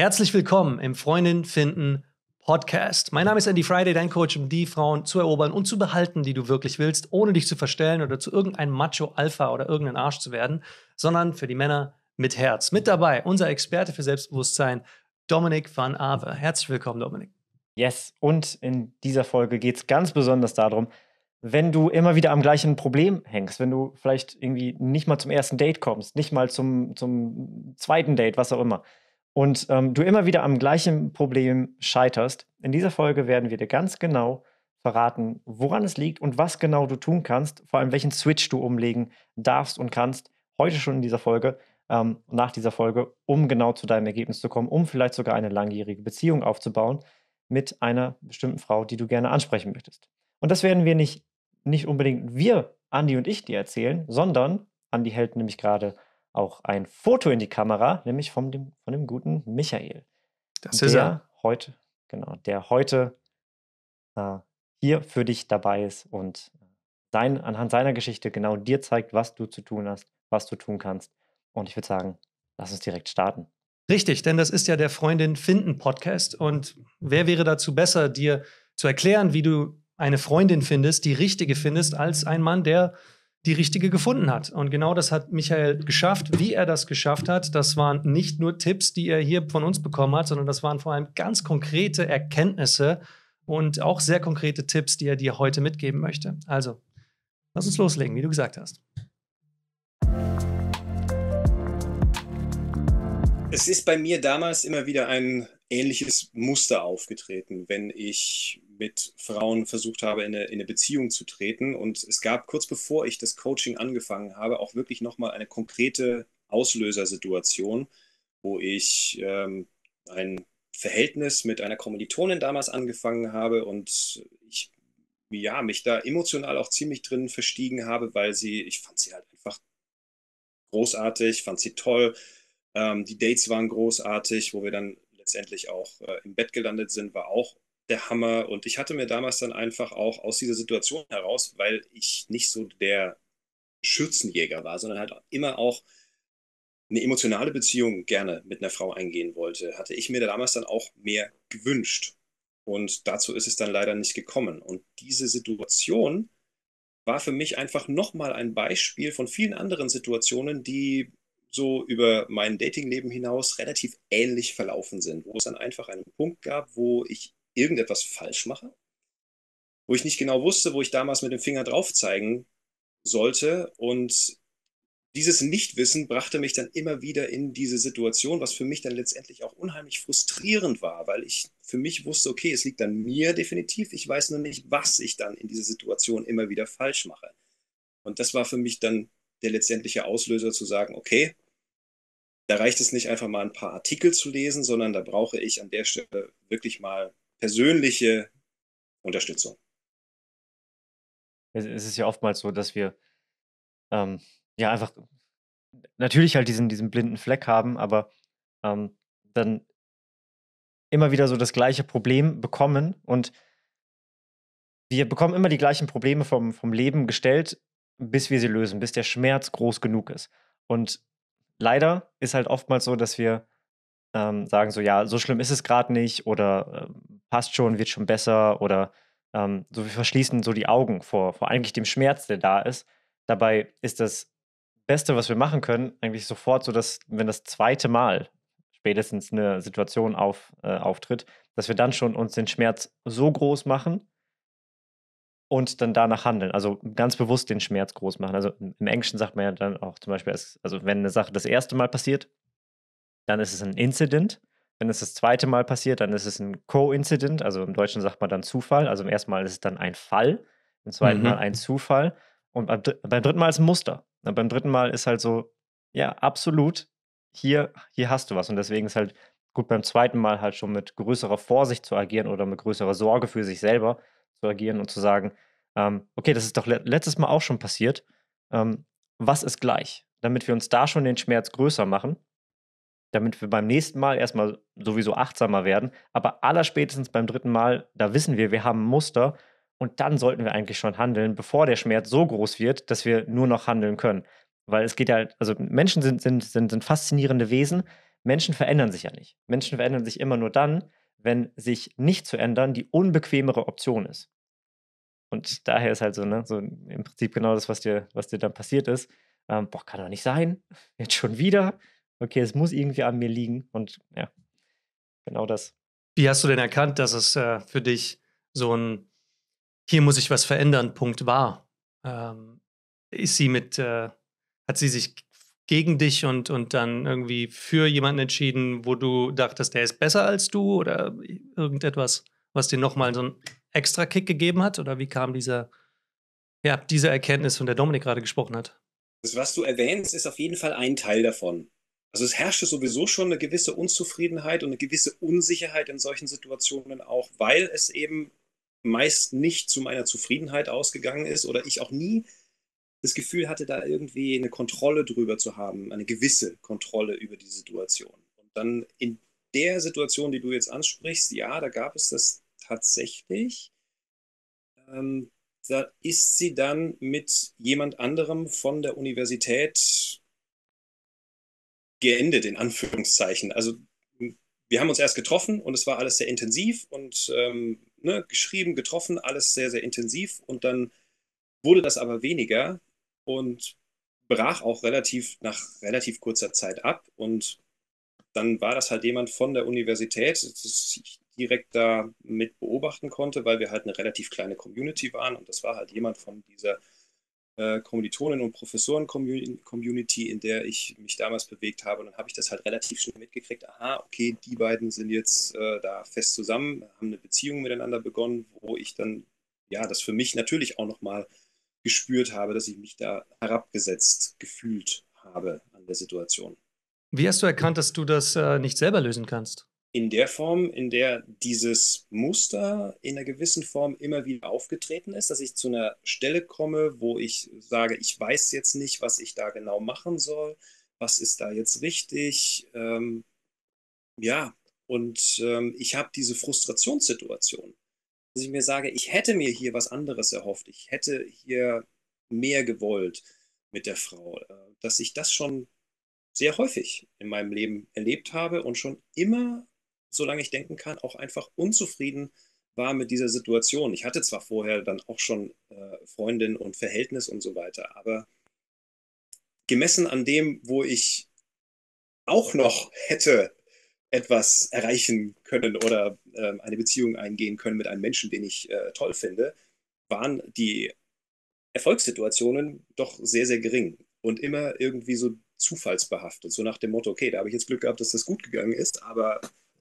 Herzlich willkommen im Freundin finden Podcast. Mein Name ist Andy Friday, dein Coach, um die Frauen zu erobern und zu behalten, die du wirklich willst, ohne dich zu verstellen oder zu irgendeinem Macho-Alpha oder irgendein Arsch zu werden, sondern für die Männer mit Herz. Mit dabei unser Experte für Selbstbewusstsein, Dominik van Awe. Herzlich willkommen, Dominik. Yes, und in dieser Folge geht es ganz besonders darum, wenn du immer wieder am gleichen Problem hängst, wenn du vielleicht irgendwie nicht mal zum ersten Date kommst, nicht mal zum zweiten Date, was auch immer, und du immer wieder am gleichen Problem scheiterst. In dieser Folge werden wir dir ganz genau verraten, woran es liegt und was genau du tun kannst, vor allem welchen Switch du umlegen darfst und kannst, heute schon in dieser Folge, nach dieser Folge, um genau zu deinem Ergebnis zu kommen, um vielleicht sogar eine langjährige Beziehung aufzubauen mit einer bestimmten Frau, die du gerne ansprechen möchtest. Und das werden wir nicht unbedingt wir, Andi und ich, dir erzählen, sondern Andi hält nämlich gerade auch ein Foto in die Kamera, nämlich von dem guten Michael. Das ist er. Der heute hier für dich dabei ist und anhand seiner Geschichte genau dir zeigt, was du zu tun hast, was du tun kannst. Und ich würde sagen, lass uns direkt starten. Richtig, denn das ist ja der Freundin finden Podcast. Und wer wäre dazu besser, dir zu erklären, wie du eine Freundin findest, die richtige findest, als ein Mann, der die richtige gefunden hat. Und genau das hat Michael geschafft. Wie er das geschafft hat, das waren nicht nur Tipps, die er hier von uns bekommen hat, sondern das waren vor allem ganz konkrete Erkenntnisse und auch sehr konkrete Tipps, die er dir heute mitgeben möchte. Also, lass uns loslegen, wie du gesagt hast. Es ist bei mir damals immer wieder ein ähnliches Muster aufgetreten, wenn ich mit Frauen versucht habe, in eine Beziehung zu treten. Und es gab kurz bevor ich das Coaching angefangen habe, auch wirklich nochmal eine konkrete Auslösersituation, wo ich ein Verhältnis mit einer Kommilitonin damals angefangen habe und ich mich da emotional auch ziemlich drin verstiegen habe, weil ich fand sie halt einfach großartig, fand sie toll. Die Dates waren großartig, wo wir dann letztendlich auch im Bett gelandet sind, war auch der Hammer. Und ich hatte mir damals dann einfach auch aus dieser Situation heraus, weil ich nicht so der Schürzenjäger war, sondern halt immer auch eine emotionale Beziehung gerne mit einer Frau eingehen wollte, hatte ich mir damals dann auch mehr gewünscht. Und dazu ist es dann leider nicht gekommen. Und diese Situation war für mich einfach nochmal ein Beispiel von vielen anderen Situationen, die so über mein Datingleben hinaus relativ ähnlich verlaufen sind, wo es dann einfach einen Punkt gab, wo ich irgendetwas falsch mache, wo ich nicht genau wusste, wo ich damals mit dem Finger drauf zeigen sollte. Und dieses Nichtwissen brachte mich dann immer wieder in diese Situation, was für mich dann letztendlich auch unheimlich frustrierend war, weil ich für mich wusste, okay, es liegt an mir definitiv, ich weiß nur nicht, was ich dann in dieser Situation immer wieder falsch mache. Und das war für mich dann der letztendliche Auslöser zu sagen, okay, da reicht es nicht einfach mal ein paar Artikel zu lesen, sondern da brauche ich an der Stelle wirklich mal persönliche Unterstützung. Es ist ja oftmals so, dass wir einfach natürlich halt diesen blinden Fleck haben, aber dann immer wieder so das gleiche Problem bekommen und wir bekommen immer die gleichen Probleme vom Leben gestellt, bis wir sie lösen, bis der Schmerz groß genug ist. Und leider ist halt oftmals so, dass wir sagen so, ja, so schlimm ist es gerade nicht oder passt schon, wird schon besser oder so, wir verschließen so die Augen vor eigentlich dem Schmerz, der da ist. Dabei ist das Beste, was wir machen können, eigentlich sofort so, dass, wenn das zweite Mal spätestens eine Situation auftritt, dass wir dann schon uns den Schmerz so groß machen und dann danach handeln. Also ganz bewusst den Schmerz groß machen. Also im Englischen sagt man ja dann auch zum Beispiel, also wenn eine Sache das erste Mal passiert, dann ist es ein Incident. Wenn es das zweite Mal passiert, dann ist es ein Coincident. Also im Deutschen sagt man dann Zufall. Also im ersten Mal ist es dann ein Fall, im zweiten Mal ein Zufall und beim dritten Mal ist ein Muster. Und beim dritten Mal ist halt so, ja, absolut, hier hast du was. Und deswegen ist halt gut, beim zweiten Mal halt schon mit größerer Vorsicht zu agieren oder mit größerer Sorge für sich selber zu agieren und zu sagen, okay, das ist doch letztes Mal auch schon passiert. Was ist gleich? Damit wir uns da schon den Schmerz größer machen, damit wir beim nächsten Mal erstmal sowieso achtsamer werden. Aber allerspätestens beim dritten Mal, da wissen wir haben ein Muster und dann sollten wir eigentlich schon handeln, bevor der Schmerz so groß wird, dass wir nur noch handeln können. Weil es geht ja, also Menschen sind faszinierende Wesen. Menschen verändern sich ja nicht. Menschen verändern sich immer nur dann, wenn sich nicht zu ändern die unbequemere Option ist. Und daher ist halt so, ne, so im Prinzip genau das, was dir dann passiert ist. Boah, kann doch nicht sein. Jetzt schon wieder. Okay, es muss irgendwie an mir liegen. Und ja, genau das. Wie hast du denn erkannt, dass es für dich so ein hier muss ich was verändern Punkt war? Ist sie hat sie sich gegen dich und dann irgendwie für jemanden entschieden, wo du dachtest, der ist besser als du oder irgendetwas, was dir nochmal so einen extra Kick gegeben hat? Oder wie kam diese Erkenntnis, von der Dominik gerade gesprochen hat? Das, was du erwähnst, ist auf jeden Fall ein Teil davon. Also es herrschte sowieso schon eine gewisse Unzufriedenheit und eine gewisse Unsicherheit in solchen Situationen auch, weil es eben meist nicht zu meiner Zufriedenheit ausgegangen ist oder ich auch nie das Gefühl hatte, da irgendwie eine Kontrolle drüber zu haben, eine gewisse Kontrolle über die Situation. Und dann in der Situation, die du jetzt ansprichst, ja, da gab es das tatsächlich. Da ist sie dann mit jemand anderem von der Universität geendet, in Anführungszeichen. Also wir haben uns erst getroffen und es war alles sehr intensiv und geschrieben, getroffen, alles sehr, sehr intensiv. Und dann wurde das aber weniger und brach auch nach relativ kurzer Zeit ab. Und dann war das halt jemand von der Universität, das ich direkt da mit beobachten konnte, weil wir halt eine relativ kleine Community waren. Und das war halt jemand von dieser Kommilitonen- und Professoren-Community, in der ich mich damals bewegt habe. Und dann habe ich das halt relativ schnell mitgekriegt. Aha, okay, die beiden sind jetzt da fest zusammen, haben eine Beziehung miteinander begonnen, wo ich dann, ja, das für mich natürlich auch nochmal gespürt habe, dass ich mich da herabgesetzt gefühlt habe an der Situation. Wie hast du erkannt, dass du das nicht selber lösen kannst? In der Form, in der dieses Muster in einer gewissen Form immer wieder aufgetreten ist, dass ich zu einer Stelle komme, wo ich sage, ich weiß jetzt nicht, was ich da genau machen soll, was ist da jetzt richtig, ja, und ich habe diese Frustrationssituation, dass ich mir sage, ich hätte mir hier was anderes erhofft, ich hätte hier mehr gewollt mit der Frau, dass ich das schon sehr häufig in meinem Leben erlebt habe und schon immer, solange ich denken kann, auch einfach unzufrieden war mit dieser Situation. Ich hatte zwar vorher dann auch schon Freundin und Verhältnis und so weiter, aber gemessen an dem, wo ich auch noch hätte etwas erreichen können oder eine Beziehung eingehen können mit einem Menschen, den ich toll finde, waren die Erfolgssituationen doch sehr, sehr gering und immer irgendwie so zufallsbehaftet. So nach dem Motto, okay, da habe ich jetzt Glück gehabt, dass das gut gegangen ist, aber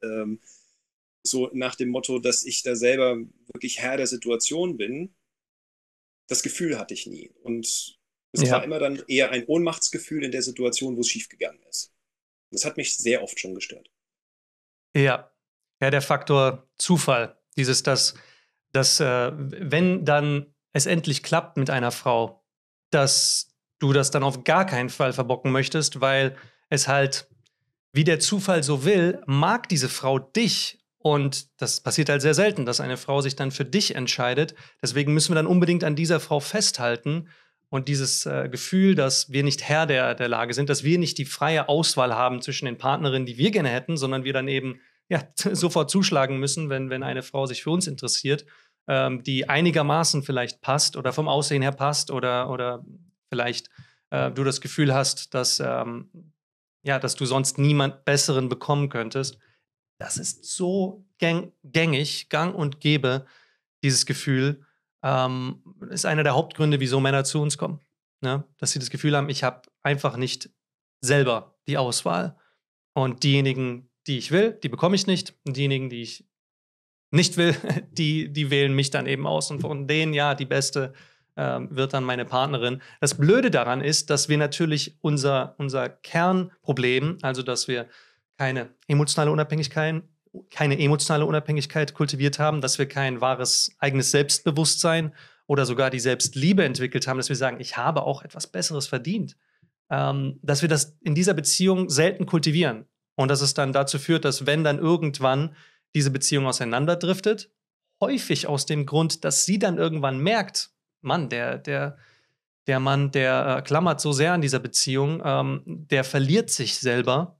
so nach dem Motto, dass ich da selber wirklich Herr der Situation bin, das Gefühl hatte ich nie. Und es war Ja. immer dann eher ein Ohnmachtsgefühl in der Situation, wo es schiefgegangen ist. Das hat mich sehr oft schon gestört. Ja. Ja, der Faktor Zufall. Wenn dann es endlich klappt mit einer Frau, dass du das dann auf gar keinen Fall verbocken möchtest, weil es halt, wie der Zufall so will, mag diese Frau dich. Und das passiert halt sehr selten, dass eine Frau sich dann für dich entscheidet. Deswegen müssen wir dann unbedingt an dieser Frau festhalten. Und dieses Gefühl, dass wir nicht Herr der Lage sind, dass wir nicht die freie Auswahl haben zwischen den Partnerinnen, die wir gerne hätten, sondern wir dann eben sofort zuschlagen müssen, wenn eine Frau sich für uns interessiert, die einigermaßen vielleicht passt oder vom Aussehen her passt oder vielleicht du das Gefühl hast, dass du sonst niemand Besseren bekommen könntest. Das ist so gängig, gang und gäbe, dieses Gefühl. Ist einer der Hauptgründe, wieso Männer zu uns kommen. Ne? Dass sie das Gefühl haben, ich habe einfach nicht selber die Auswahl. Und diejenigen, die ich will, die bekomme ich nicht. Und diejenigen, die ich nicht will, die wählen mich dann eben aus. Und von denen, ja, die beste wird dann meine Partnerin. Das Blöde daran ist, dass wir natürlich unser Kernproblem, also dass wir keine emotionale Unabhängigkeit kultiviert haben, dass wir kein wahres eigenes Selbstbewusstsein oder sogar die Selbstliebe entwickelt haben, dass wir sagen, ich habe auch etwas Besseres verdient. Dass wir das in dieser Beziehung selten kultivieren. Und dass es dann dazu führt, dass wenn dann irgendwann diese Beziehung auseinanderdriftet, häufig aus dem Grund, dass sie dann irgendwann merkt, Mann, der Mann, der klammert so sehr an dieser Beziehung, der verliert sich selber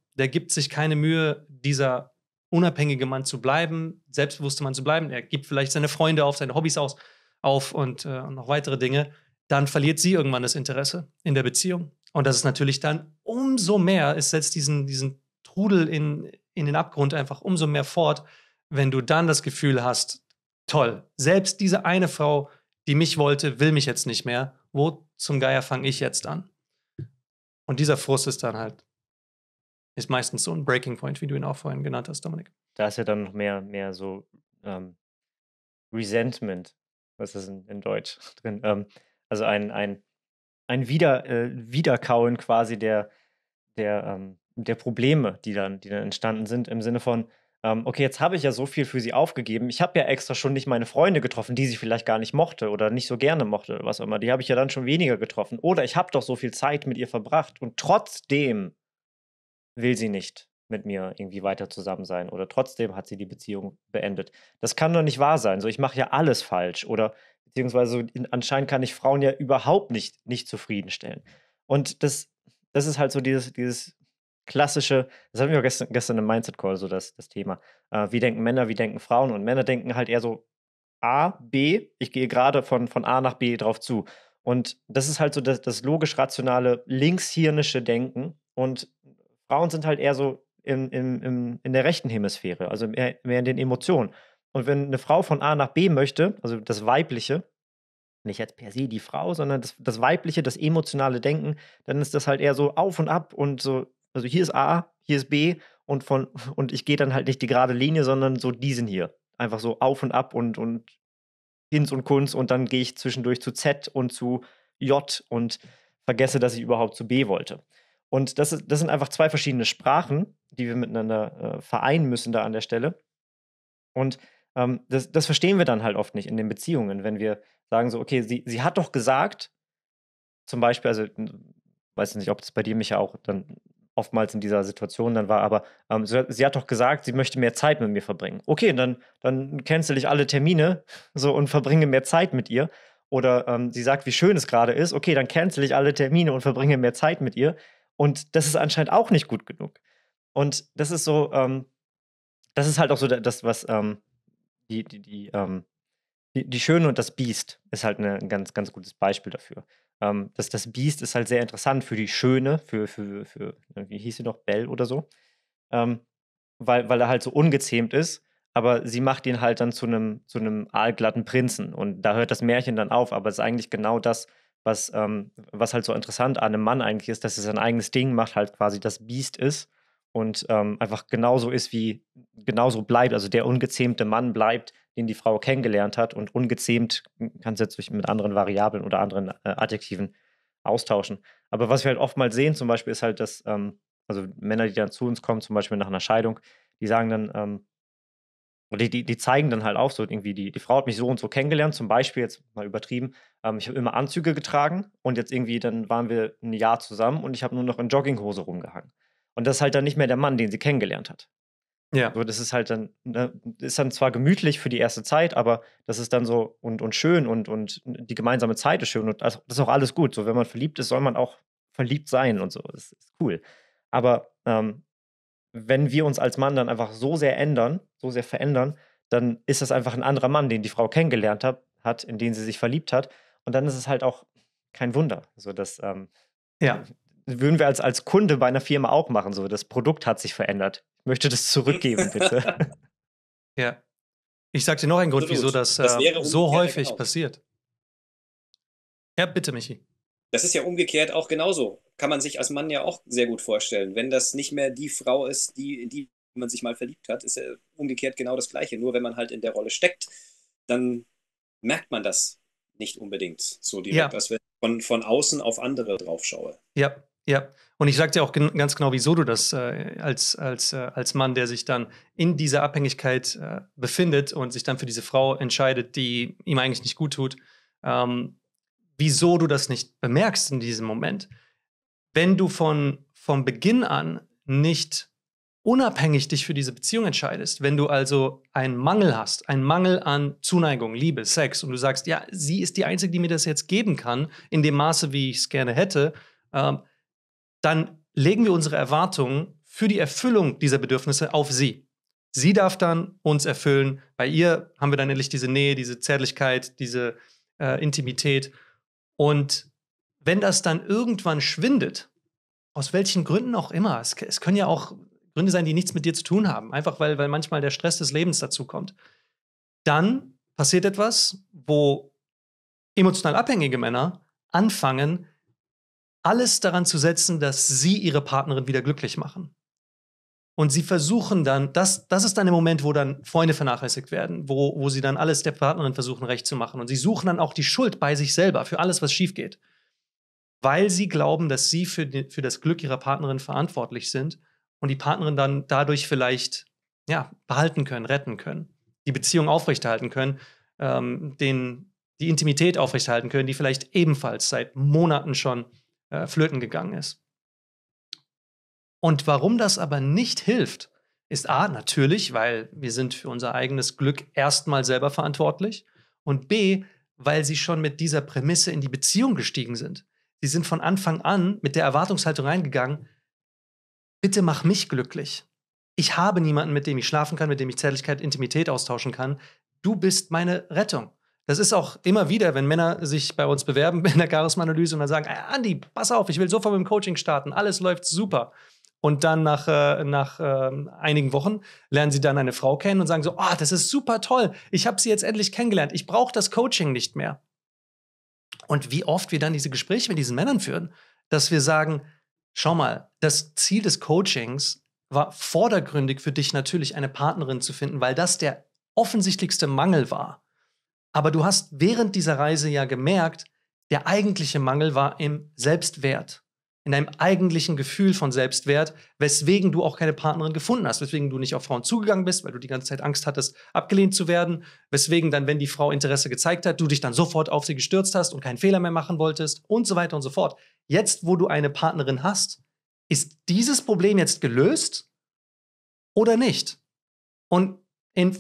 der gibt sich keine Mühe, dieser unabhängige Mann zu bleiben, selbstbewusste Mann zu bleiben. Er gibt vielleicht seine Freunde auf, seine Hobbys auf und noch weitere Dinge. Dann verliert sie irgendwann das Interesse in der Beziehung. Und das ist natürlich dann umso mehr, es setzt diesen Trudel in den Abgrund einfach umso mehr fort, wenn du dann das Gefühl hast, toll, selbst diese eine Frau, die mich wollte, will mich jetzt nicht mehr. Wo zum Geier fange ich jetzt an? Und dieser Frust ist meistens so ein Breaking Point, wie du ihn auch vorhin genannt hast, Dominik. Da ist ja dann noch mehr so Resentment, was ist in Deutsch drin? Also ein Wiederkauen quasi der Probleme, die dann entstanden sind, im Sinne von, okay, jetzt habe ich ja so viel für sie aufgegeben. Ich habe ja extra schon nicht meine Freunde getroffen, die sie vielleicht gar nicht mochte oder nicht so gerne mochte oder was auch immer. Die habe ich ja dann schon weniger getroffen. Oder ich habe doch so viel Zeit mit ihr verbracht und trotzdem will sie nicht mit mir irgendwie weiter zusammen sein oder trotzdem hat sie die Beziehung beendet. Das kann doch nicht wahr sein. So, ich mache ja alles falsch oder beziehungsweise anscheinend kann ich Frauen ja überhaupt nicht zufriedenstellen. Und das ist halt so dieses klassische, das hatten wir gestern im Mindset-Call, so das Thema. Wie denken Männer, wie denken Frauen? Und Männer denken halt eher so A, B, ich gehe gerade von A nach B drauf zu. Und das ist halt so das logisch-rationale, linkshirnische Denken. Und Frauen sind halt eher so in der rechten Hemisphäre, also mehr in den Emotionen. Und wenn eine Frau von A nach B möchte, also das Weibliche, nicht jetzt per se die Frau, sondern das Weibliche, das emotionale Denken, dann ist das halt eher so auf und ab und so, also hier ist A, hier ist B und ich gehe dann halt nicht die gerade Linie, sondern so diesen hier. Einfach so auf und ab und Hinz und Kunz und dann gehe ich zwischendurch zu Z und zu J und vergesse, dass ich überhaupt zu B wollte. Und das sind einfach zwei verschiedene Sprachen, die wir miteinander vereinen müssen da an der Stelle. Und das verstehen wir dann halt oft nicht in den Beziehungen, wenn wir sagen so, okay, sie hat doch gesagt, zum Beispiel, also weiß nicht, ob das bei dir, Micha, auch dann oftmals in dieser Situation dann war, aber sie hat doch gesagt, sie möchte mehr Zeit mit mir verbringen. Okay, dann cancel ich alle Termine so und verbringe mehr Zeit mit ihr. Oder sie sagt, wie schön es gerade ist. Okay, dann cancel ich alle Termine und verbringe mehr Zeit mit ihr. Und das ist anscheinend auch nicht gut genug. Und das ist so, das ist halt auch so das, was die Schöne und das Biest ist halt ein ganz, ganz gutes Beispiel dafür. Das Biest ist halt sehr interessant für die Schöne, für wie hieß sie noch, Belle oder so, weil er halt so ungezähmt ist, aber sie macht ihn halt dann zu einem aalglatten Prinzen und da hört das Märchen dann auf, aber es ist eigentlich genau das, was halt so interessant an einem Mann eigentlich ist, dass er sein eigenes Ding macht, halt quasi das Biest ist und einfach genauso ist, genauso bleibt, also der ungezähmte Mann bleibt, den die Frau kennengelernt hat und ungezähmt kannst du jetzt mit anderen Variablen oder anderen Adjektiven austauschen. Aber was wir halt oftmals sehen zum Beispiel ist halt, dass also Männer, die dann zu uns kommen, zum Beispiel nach einer Scheidung, die sagen dann, oder die zeigen dann halt auch so irgendwie, die Frau hat mich so und so kennengelernt, zum Beispiel, jetzt mal übertrieben, ich habe immer Anzüge getragen und jetzt irgendwie, dann waren wir ein Jahr zusammen und ich habe nur noch in Jogginghose rumgehangen. Und das ist halt dann nicht mehr der Mann, den sie kennengelernt hat. Ja. So, das ist halt dann, ist dann zwar gemütlich für die erste Zeit, aber das ist dann so und schön und die gemeinsame Zeit ist schön und das ist auch alles gut. So, wenn man verliebt ist, soll man auch verliebt sein und so. Das ist cool. Aber wenn wir uns als Mann dann einfach so sehr ändern, so sehr verändern, dann ist das einfach ein anderer Mann, den die Frau kennengelernt hat, in den sie sich verliebt hat. Und dann ist es halt auch kein Wunder. So, das Ja. würden wir als Kunde bei einer Firma auch machen. So, das Produkt hat sich verändert. Ich möchte das zurückgeben, bitte. Ja. Ich sag dir noch einen Grund, wieso das so häufig passiert. Ja, bitte, Michi. Das ist ja umgekehrt auch genauso. Kann man sich als Mann ja auch sehr gut vorstellen. Wenn das nicht mehr die Frau ist, in die man sich mal verliebt hat, ist ja umgekehrt genau das Gleiche. Nur wenn man halt in der Rolle steckt, dann merkt man das nicht unbedingt so direkt, als wenn ich von außen auf andere drauf schaue. Ja. Und ich sag dir auch ganz genau, wieso du das als Mann, der sich dann in dieser Abhängigkeit befindet und sich dann für diese Frau entscheidet, die ihm eigentlich nicht gut tut, wieso du das nicht bemerkst in diesem Moment. Wenn du vom Beginn an nicht unabhängig dich für diese Beziehung entscheidest, wenn du also einen Mangel hast, einen Mangel an Zuneigung, Liebe, Sex und du sagst, ja, sie ist die Einzige, die mir das jetzt geben kann, in dem Maße, wie ich es gerne hätte, dann legen wir unsere Erwartungen für die Erfüllung dieser Bedürfnisse auf sie. Sie darf dann uns erfüllen. Bei ihr haben wir dann endlich diese Nähe, diese Zärtlichkeit, diese Intimität. Und wenn das dann irgendwann schwindet, aus welchen Gründen auch immer, es können ja auch Gründe sein, die nichts mit dir zu tun haben, einfach weil manchmal der Stress des Lebens dazu kommt, dann passiert etwas, wo emotional abhängige Männer anfangen, alles daran zu setzen, dass sie ihre Partnerin wieder glücklich machen. Und sie versuchen dann, das ist dann der Moment, wo dann Freunde vernachlässigt werden, wo sie dann alles der Partnerin versuchen recht zu machen. Und sie suchen dann auch die Schuld bei sich selber für alles, was schief geht. Weil sie glauben, dass sie für das Glück ihrer Partnerin verantwortlich sind und die Partnerin dann dadurch vielleicht behalten können, retten können, die Beziehung aufrechterhalten können, die Intimität aufrechterhalten können, die vielleicht ebenfalls seit Monaten schon flöten gegangen ist. Und warum das aber nicht hilft, ist A, natürlich, weil wir sind für unser eigenes Glück erstmal selber verantwortlich und B, weil sie schon mit dieser Prämisse in die Beziehung gestiegen sind. Sie sind von Anfang an mit der Erwartungshaltung reingegangen, bitte mach mich glücklich. Ich habe niemanden, mit dem ich schlafen kann, mit dem ich Zärtlichkeit, Intimität austauschen kann. Du bist meine Rettung. Das ist auch immer wieder, wenn Männer sich bei uns bewerben in der Charisma-Analyse und dann sagen, Andi, pass auf, ich will sofort mit dem Coaching starten, alles läuft super. Und dann nach einigen Wochen lernen sie dann eine Frau kennen und sagen so, oh, das ist super toll, ich habe sie jetzt endlich kennengelernt, ich brauche das Coaching nicht mehr. Und wie oft wir dann diese Gespräche mit diesen Männern führen, dass wir sagen, schau mal, das Ziel des Coachings war vordergründig für dich natürlich eine Partnerin zu finden, weil das der offensichtlichste Mangel war. Aber du hast während dieser Reise ja gemerkt, der eigentliche Mangel war im Selbstwert, in deinem eigentlichen Gefühl von Selbstwert, weswegen du auch keine Partnerin gefunden hast, weswegen du nicht auf Frauen zugegangen bist, weil du die ganze Zeit Angst hattest, abgelehnt zu werden, weswegen dann, wenn die Frau Interesse gezeigt hat, du dich dann sofort auf sie gestürzt hast und keinen Fehler mehr machen wolltest und so weiter und so fort. Jetzt, wo du eine Partnerin hast, ist dieses Problem jetzt gelöst oder nicht? Und in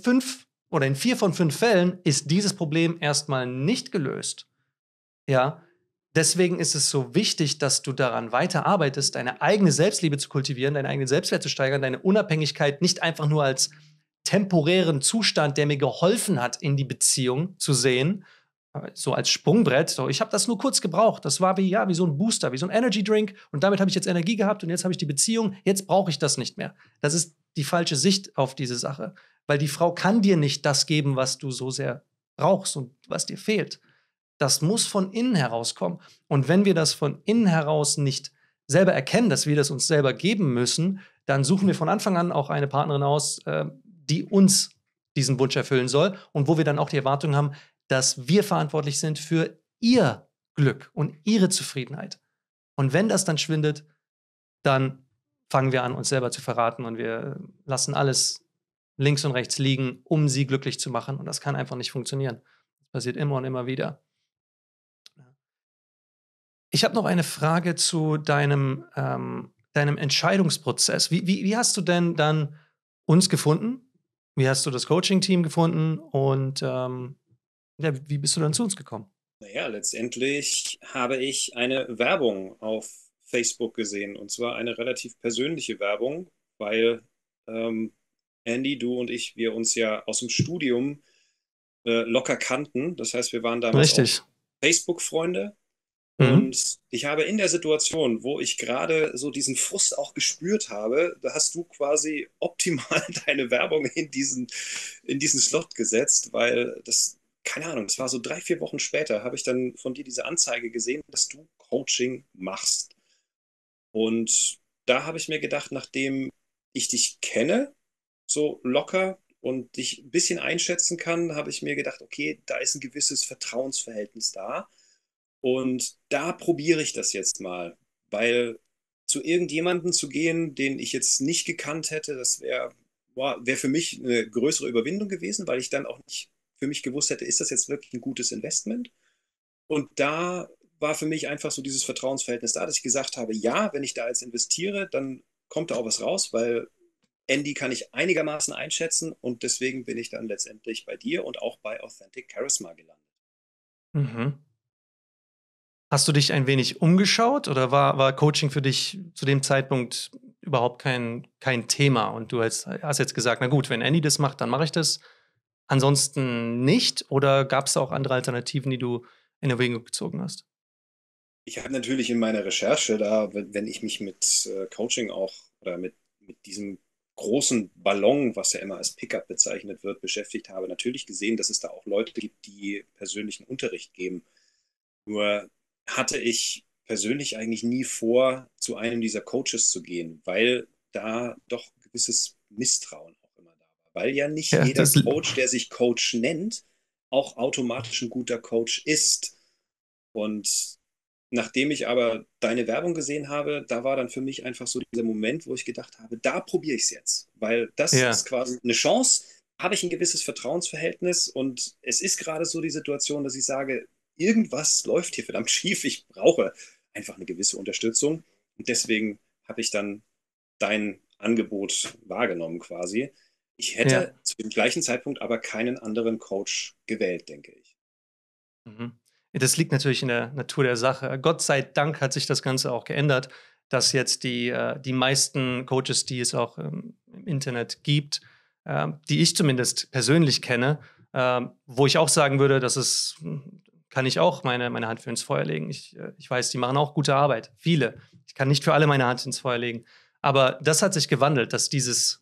4 von 5 Fällen ist dieses Problem erstmal nicht gelöst. Ja, deswegen ist es so wichtig, dass du daran weiterarbeitest, deine eigene Selbstliebe zu kultivieren, deinen eigenen Selbstwert zu steigern, deine Unabhängigkeit nicht einfach nur als temporären Zustand, der mir geholfen hat, in die Beziehung zu sehen, so als Sprungbrett. So, ich habe das nur kurz gebraucht. Das war wie so ein Booster, wie so ein Energy Drink. Und damit habe ich jetzt Energie gehabt und jetzt habe ich die Beziehung. Jetzt brauche ich das nicht mehr. Das ist die falsche Sicht auf diese Sache. Weil die Frau kann dir nicht das geben, was du so sehr brauchst und was dir fehlt. Das muss von innen herauskommen. Und wenn wir das von innen heraus nicht selber erkennen, dass wir das uns selber geben müssen, dann suchen wir von Anfang an auch eine Partnerin aus, die uns diesen Wunsch erfüllen soll und wo wir dann auch die Erwartung haben, dass wir verantwortlich sind für ihr Glück und ihre Zufriedenheit. Und wenn das dann schwindet, dann fangen wir an, uns selber zu verraten und wir lassen alles links und rechts liegen, um sie glücklich zu machen. Und das kann einfach nicht funktionieren. Das passiert immer und immer wieder. Ich habe noch eine Frage zu deinem Entscheidungsprozess. Wie hast du denn dann uns gefunden? Wie hast du das Coaching-Team gefunden? Und wie bist du dann zu uns gekommen? Naja, letztendlich habe ich eine Werbung auf Facebook gesehen, und zwar eine relativ persönliche Werbung, weil Andy, du und ich, wir uns ja aus dem Studium locker kannten. Das heißt, wir waren damals Richtig. auch Facebook-Freunde. Mhm. Und ich habe in der Situation, wo ich gerade so diesen Frust auch gespürt habe, da hast du quasi optimal deine Werbung in diesen Slot gesetzt, weil das, keine Ahnung, das war so 3, 4 Wochen später, habe ich dann von dir diese Anzeige gesehen, dass du Coaching machst. Und da habe ich mir gedacht, nachdem ich dich kenne, so locker und dich ein bisschen einschätzen kann, habe ich mir gedacht, okay, da ist ein gewisses Vertrauensverhältnis da. Und da probiere ich das jetzt mal, weil zu irgendjemandem zu gehen, den ich jetzt nicht gekannt hätte, das wär für mich eine größere Überwindung gewesen, weil ich dann auch nicht für mich gewusst hätte, ist das jetzt wirklich ein gutes Investment? Und da war für mich einfach so dieses Vertrauensverhältnis da, dass ich gesagt habe, ja, wenn ich da jetzt investiere, dann kommt da auch was raus, weil Andy kann ich einigermaßen einschätzen und deswegen bin ich dann letztendlich bei dir und auch bei Authentic Charisma gelandet. Mhm. Hast du dich ein wenig umgeschaut oder war Coaching für dich zu dem Zeitpunkt überhaupt kein Thema? Und du hast jetzt gesagt, na gut, wenn Andy das macht, dann mache ich das. Ansonsten nicht? Oder gab es auch andere Alternativen, die du in Erwägung gezogen hast? Ich habe natürlich in meiner Recherche da, wenn ich mich mit Coaching auch oder mit diesem großen Ballon, was ja immer als Pickup bezeichnet wird, beschäftigt habe, natürlich gesehen, dass es da auch Leute gibt, die persönlichen Unterricht geben. Nur hatte ich persönlich eigentlich nie vor, zu einem dieser Coaches zu gehen, weil da doch gewisses Misstrauen auch immer da war. Weil ja nicht Ja, jeder Coach, der sich Coach nennt, auch automatisch ein guter Coach ist. Und nachdem ich aber deine Werbung gesehen habe, da war dann für mich einfach so dieser Moment, wo ich gedacht habe, da probiere ich es jetzt, weil das ist ja, quasi eine Chance, habe ich ein gewisses Vertrauensverhältnis und es ist gerade so die Situation, dass ich sage, irgendwas läuft hier verdammt schief, ich brauche einfach eine gewisse Unterstützung und deswegen habe ich dann dein Angebot wahrgenommen quasi. Ich ja. hätte zu dem gleichen Zeitpunkt aber keinen anderen Coach gewählt, denke ich. Mhm. Das liegt natürlich in der Natur der Sache. Gott sei Dank hat sich das Ganze auch geändert, dass jetzt die meisten Coaches, die es auch im Internet gibt, die ich zumindest persönlich kenne, wo ich auch sagen würde, kann ich auch meine Hand für ins Feuer legen. Ich weiß, die machen auch gute Arbeit. Viele. Ich kann nicht für alle meine Hand ins Feuer legen. Aber das hat sich gewandelt, dass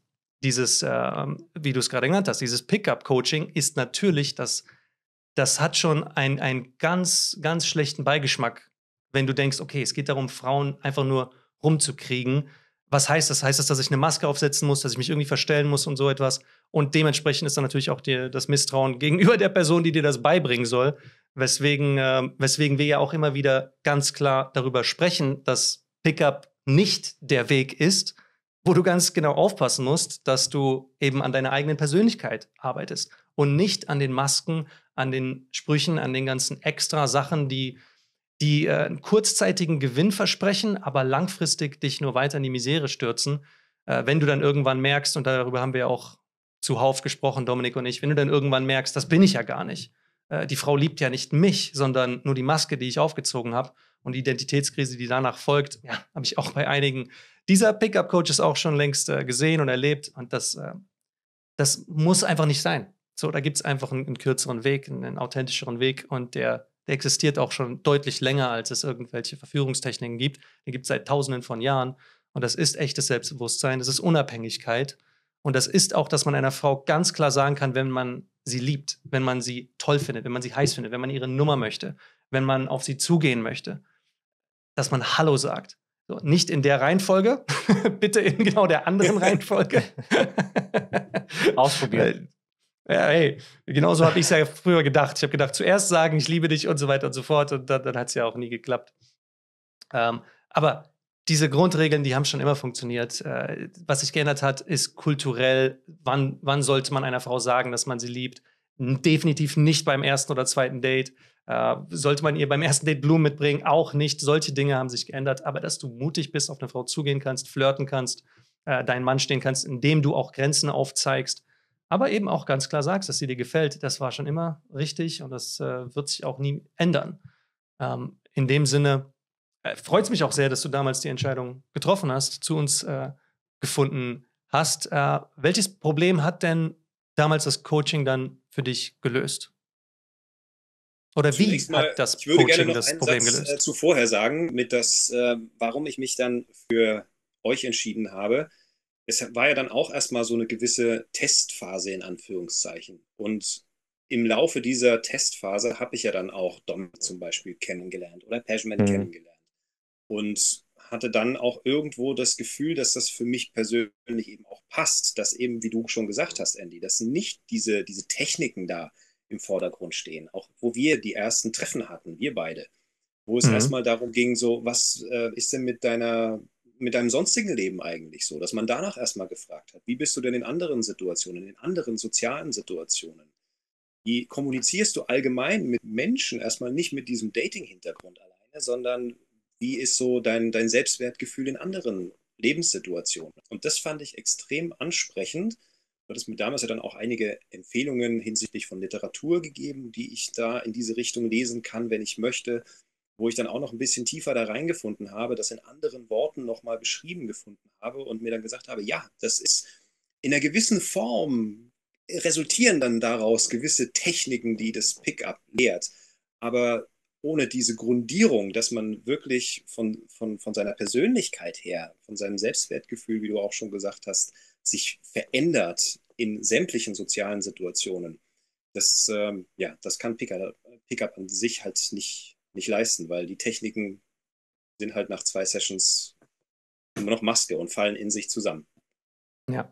wie du es gerade genannt hast, dieses Pickup-Coaching ist natürlich das hat schon einen ganz, ganz schlechten Beigeschmack, wenn du denkst, okay, es geht darum, Frauen einfach nur rumzukriegen. Was heißt das? Heißt das, dass ich eine Maske aufsetzen muss, dass ich mich irgendwie verstellen muss und so etwas? Und dementsprechend ist dann natürlich auch das Misstrauen gegenüber der Person, die dir das beibringen soll. Weswegen wir ja auch immer wieder ganz klar darüber sprechen, dass Pickup nicht der Weg ist, wo du ganz genau aufpassen musst, dass du eben an deiner eigenen Persönlichkeit arbeitest und nicht an den Masken, an den Sprüchen, an den ganzen extra Sachen, die einen kurzzeitigen Gewinn versprechen, aber langfristig dich nur weiter in die Misere stürzen. Wenn du dann irgendwann merkst, und darüber haben wir ja auch zuhauf gesprochen, Dominik und ich, wenn du dann irgendwann merkst, das bin ich ja gar nicht. Die Frau liebt ja nicht mich, sondern nur die Maske, die ich aufgezogen habe. Und die Identitätskrise, die danach folgt, ja, habe ich auch bei einigen dieser Pickup-Coaches auch schon längst gesehen und erlebt. Und das muss einfach nicht sein. So, da gibt es einfach einen kürzeren Weg, einen authentischeren Weg und der existiert auch schon deutlich länger, als es irgendwelche Verführungstechniken gibt. Den gibt es seit Tausenden von Jahren und das ist echtes Selbstbewusstsein, das ist Unabhängigkeit und das ist auch, dass man einer Frau ganz klar sagen kann, wenn man sie liebt, wenn man sie toll findet, wenn man sie heiß findet, wenn man ihre Nummer möchte, wenn man auf sie zugehen möchte, dass man Hallo sagt. So, nicht in der Reihenfolge, bitte in genau der anderen Reihenfolge. Ausprobieren. Ja, hey, genauso habe ich es ja früher gedacht. Ich habe gedacht, zuerst sagen, ich liebe dich und so weiter und so fort. Und dann hat es ja auch nie geklappt. Aber diese Grundregeln, die haben schon immer funktioniert. Was sich geändert hat, ist kulturell, wann sollte man einer Frau sagen, dass man sie liebt. Definitiv nicht beim ersten oder zweiten Date. Sollte man ihr beim ersten Date Blumen mitbringen? Auch nicht. Solche Dinge haben sich geändert. Aber dass du mutig bist, auf eine Frau zugehen kannst, flirten kannst, deinen Mann stehen kannst, indem du auch Grenzen aufzeigst, aber eben auch ganz klar sagst, dass sie dir gefällt, das war schon immer richtig und das wird sich auch nie ändern. In dem Sinne freut es mich auch sehr, dass du damals die Entscheidung getroffen hast, zu uns gefunden hast. Welches Problem hat denn damals das Coaching dann für dich gelöst? Oder wie Zunächst mal, hat das ich würde gerne Coaching noch das einen Problem Satz gelöst? zuvorher sagen, warum ich mich dann für euch entschieden habe. Es war ja dann auch erstmal so eine gewisse Testphase in Anführungszeichen. Und im Laufe dieser Testphase habe ich ja dann auch Dom zum Beispiel kennengelernt oder Pashman Mhm. kennengelernt. Und hatte dann auch irgendwo das Gefühl, dass das für mich persönlich eben auch passt, dass eben, wie du schon gesagt hast, Andy, dass nicht diese Techniken da im Vordergrund stehen, auch wo wir die ersten Treffen hatten, wir beide, wo es Mhm. erstmal darum ging, so, was ist denn mit deinem sonstigen Leben eigentlich so, dass man danach erstmal gefragt hat, wie bist du denn in anderen Situationen, in anderen sozialen Situationen? Wie kommunizierst du allgemein mit Menschen, erstmal nicht mit diesem Dating-Hintergrund alleine, sondern wie ist so dein Selbstwertgefühl in anderen Lebenssituationen? Und das fand ich extrem ansprechend. Du hattest mir damals ja dann auch einige Empfehlungen hinsichtlich von Literatur gegeben, die ich da in diese Richtung lesen kann, wenn ich möchte. wo ich dann auch noch ein bisschen tiefer da reingefunden habe, das in anderen Worten nochmal beschrieben gefunden habe und mir dann gesagt habe, ja, das ist in einer gewissen Form, resultieren dann daraus gewisse Techniken, die das Pickup lehrt. Aber ohne diese Grundierung, dass man wirklich von seiner Persönlichkeit her, von seinem Selbstwertgefühl, wie du auch schon gesagt hast, sich verändert in sämtlichen sozialen Situationen, das kann Pickup an sich halt nicht leisten, weil die Techniken sind halt nach 2 Sessions immer noch Maske und fallen in sich zusammen. Ja.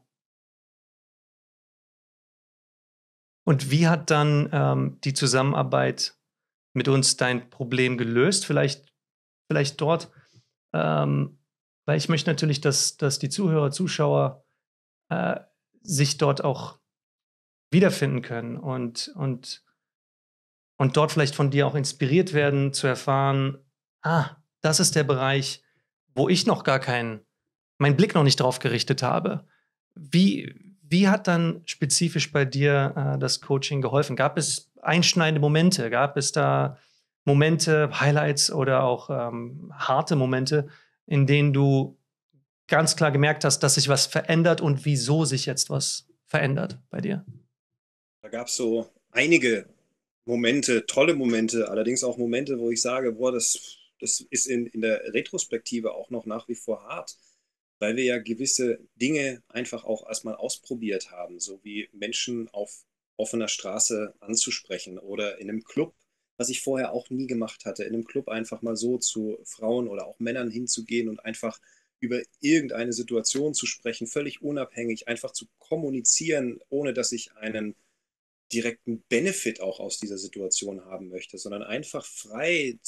Und wie hat dann die Zusammenarbeit mit uns dein Problem gelöst? Vielleicht dort, weil ich möchte natürlich, dass die Zuhörer, Zuschauer sich dort auch wiederfinden können und dort vielleicht von dir auch inspiriert werden, zu erfahren, das ist der Bereich, wo ich noch gar meinen Blick noch nicht drauf gerichtet habe. Wie hat dann spezifisch bei dir das Coaching geholfen? Gab es einschneidende Momente? Gab es da Momente, Highlights oder auch harte Momente, in denen du ganz klar gemerkt hast, dass sich was verändert und wieso sich jetzt was verändert bei dir? Da gab es so einige Momente, tolle Momente, allerdings auch Momente, wo ich sage, boah, das ist in der Retrospektive auch noch nach wie vor hart, weil wir ja gewisse Dinge einfach auch erstmal ausprobiert haben, so wie Menschen auf offener Straße anzusprechen oder in einem Club, was ich vorher auch nie gemacht hatte, in einem Club einfach mal so zu Frauen oder auch Männern hinzugehen und einfach über irgendeine Situation zu sprechen, völlig unabhängig, einfach zu kommunizieren, ohne dass ich einen direkten Benefit auch aus dieser Situation haben möchte, sondern einfach frei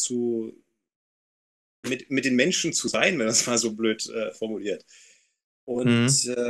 mit den Menschen zu sein, wenn man das mal so blöd formuliert. Und Mhm.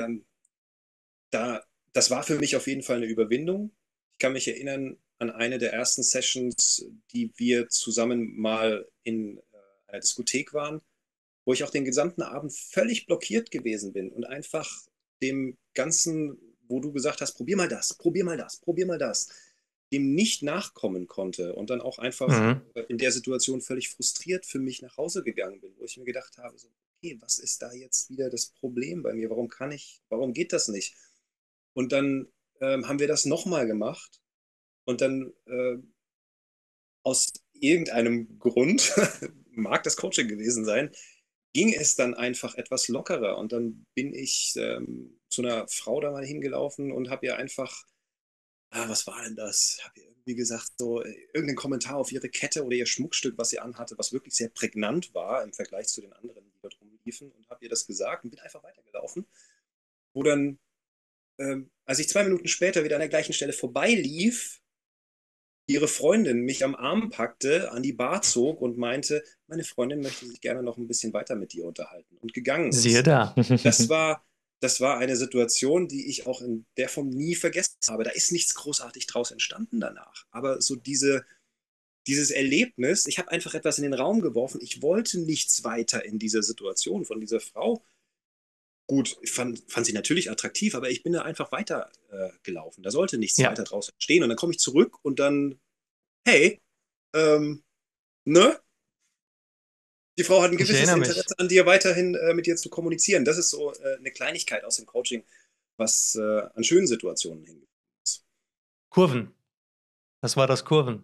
das war für mich auf jeden Fall eine Überwindung. Ich kann mich erinnern an eine der ersten Sessions, die wir zusammen mal in einer Diskothek waren, wo ich auch den gesamten Abend völlig blockiert gewesen bin und einfach dem Ganzen, wo du gesagt hast, probier mal das, probier mal das, probier mal das, dem nicht nachkommen konnte und dann auch einfach Mhm. in der Situation völlig frustriert für mich nach Hause gegangen bin, wo ich mir gedacht habe, so, okay, was ist da jetzt wieder das Problem bei mir? Warum geht das nicht? Und dann haben wir das nochmal gemacht und dann aus irgendeinem Grund, mag das Coaching gewesen sein, ging es dann einfach etwas lockerer. Und dann bin ich zu einer Frau da mal hingelaufen und habe ihr einfach, was war denn das? Habe ihr irgendwie gesagt, so irgendeinen Kommentar auf ihre Kette oder ihr Schmuckstück, was sie anhatte, was wirklich sehr prägnant war im Vergleich zu den anderen, die dort rumliefen, und habe ihr das gesagt und bin einfach weitergelaufen. Wo dann, als ich 2 Minuten später wieder an der gleichen Stelle vorbeilief, ihre Freundin mich am Arm packte, an die Bar zog und meinte, meine Freundin möchte sich gerne noch ein bisschen weiter mit dir unterhalten und gegangen Siehe ist. da. Das war, das war eine Situation, die ich auch in der Form nie vergessen habe. Da ist nichts großartig draus entstanden danach. Aber so dieses Erlebnis, ich habe einfach etwas in den Raum geworfen. Ich wollte nichts weiter in dieser Situation von dieser Frau. Gut, ich fand sie natürlich attraktiv, aber ich bin da einfach weiter gelaufen. Da sollte nichts Ja, weiter draus entstehen. Und dann komme ich zurück und dann, hey, ähm, ne? Die Frau hat ein ich gewisses erinnere mich. Interesse an dir, weiterhin mit dir zu kommunizieren. Das ist so eine Kleinigkeit aus dem Coaching, was an schönen Situationen hängt. Kurven. Das war das Kurven.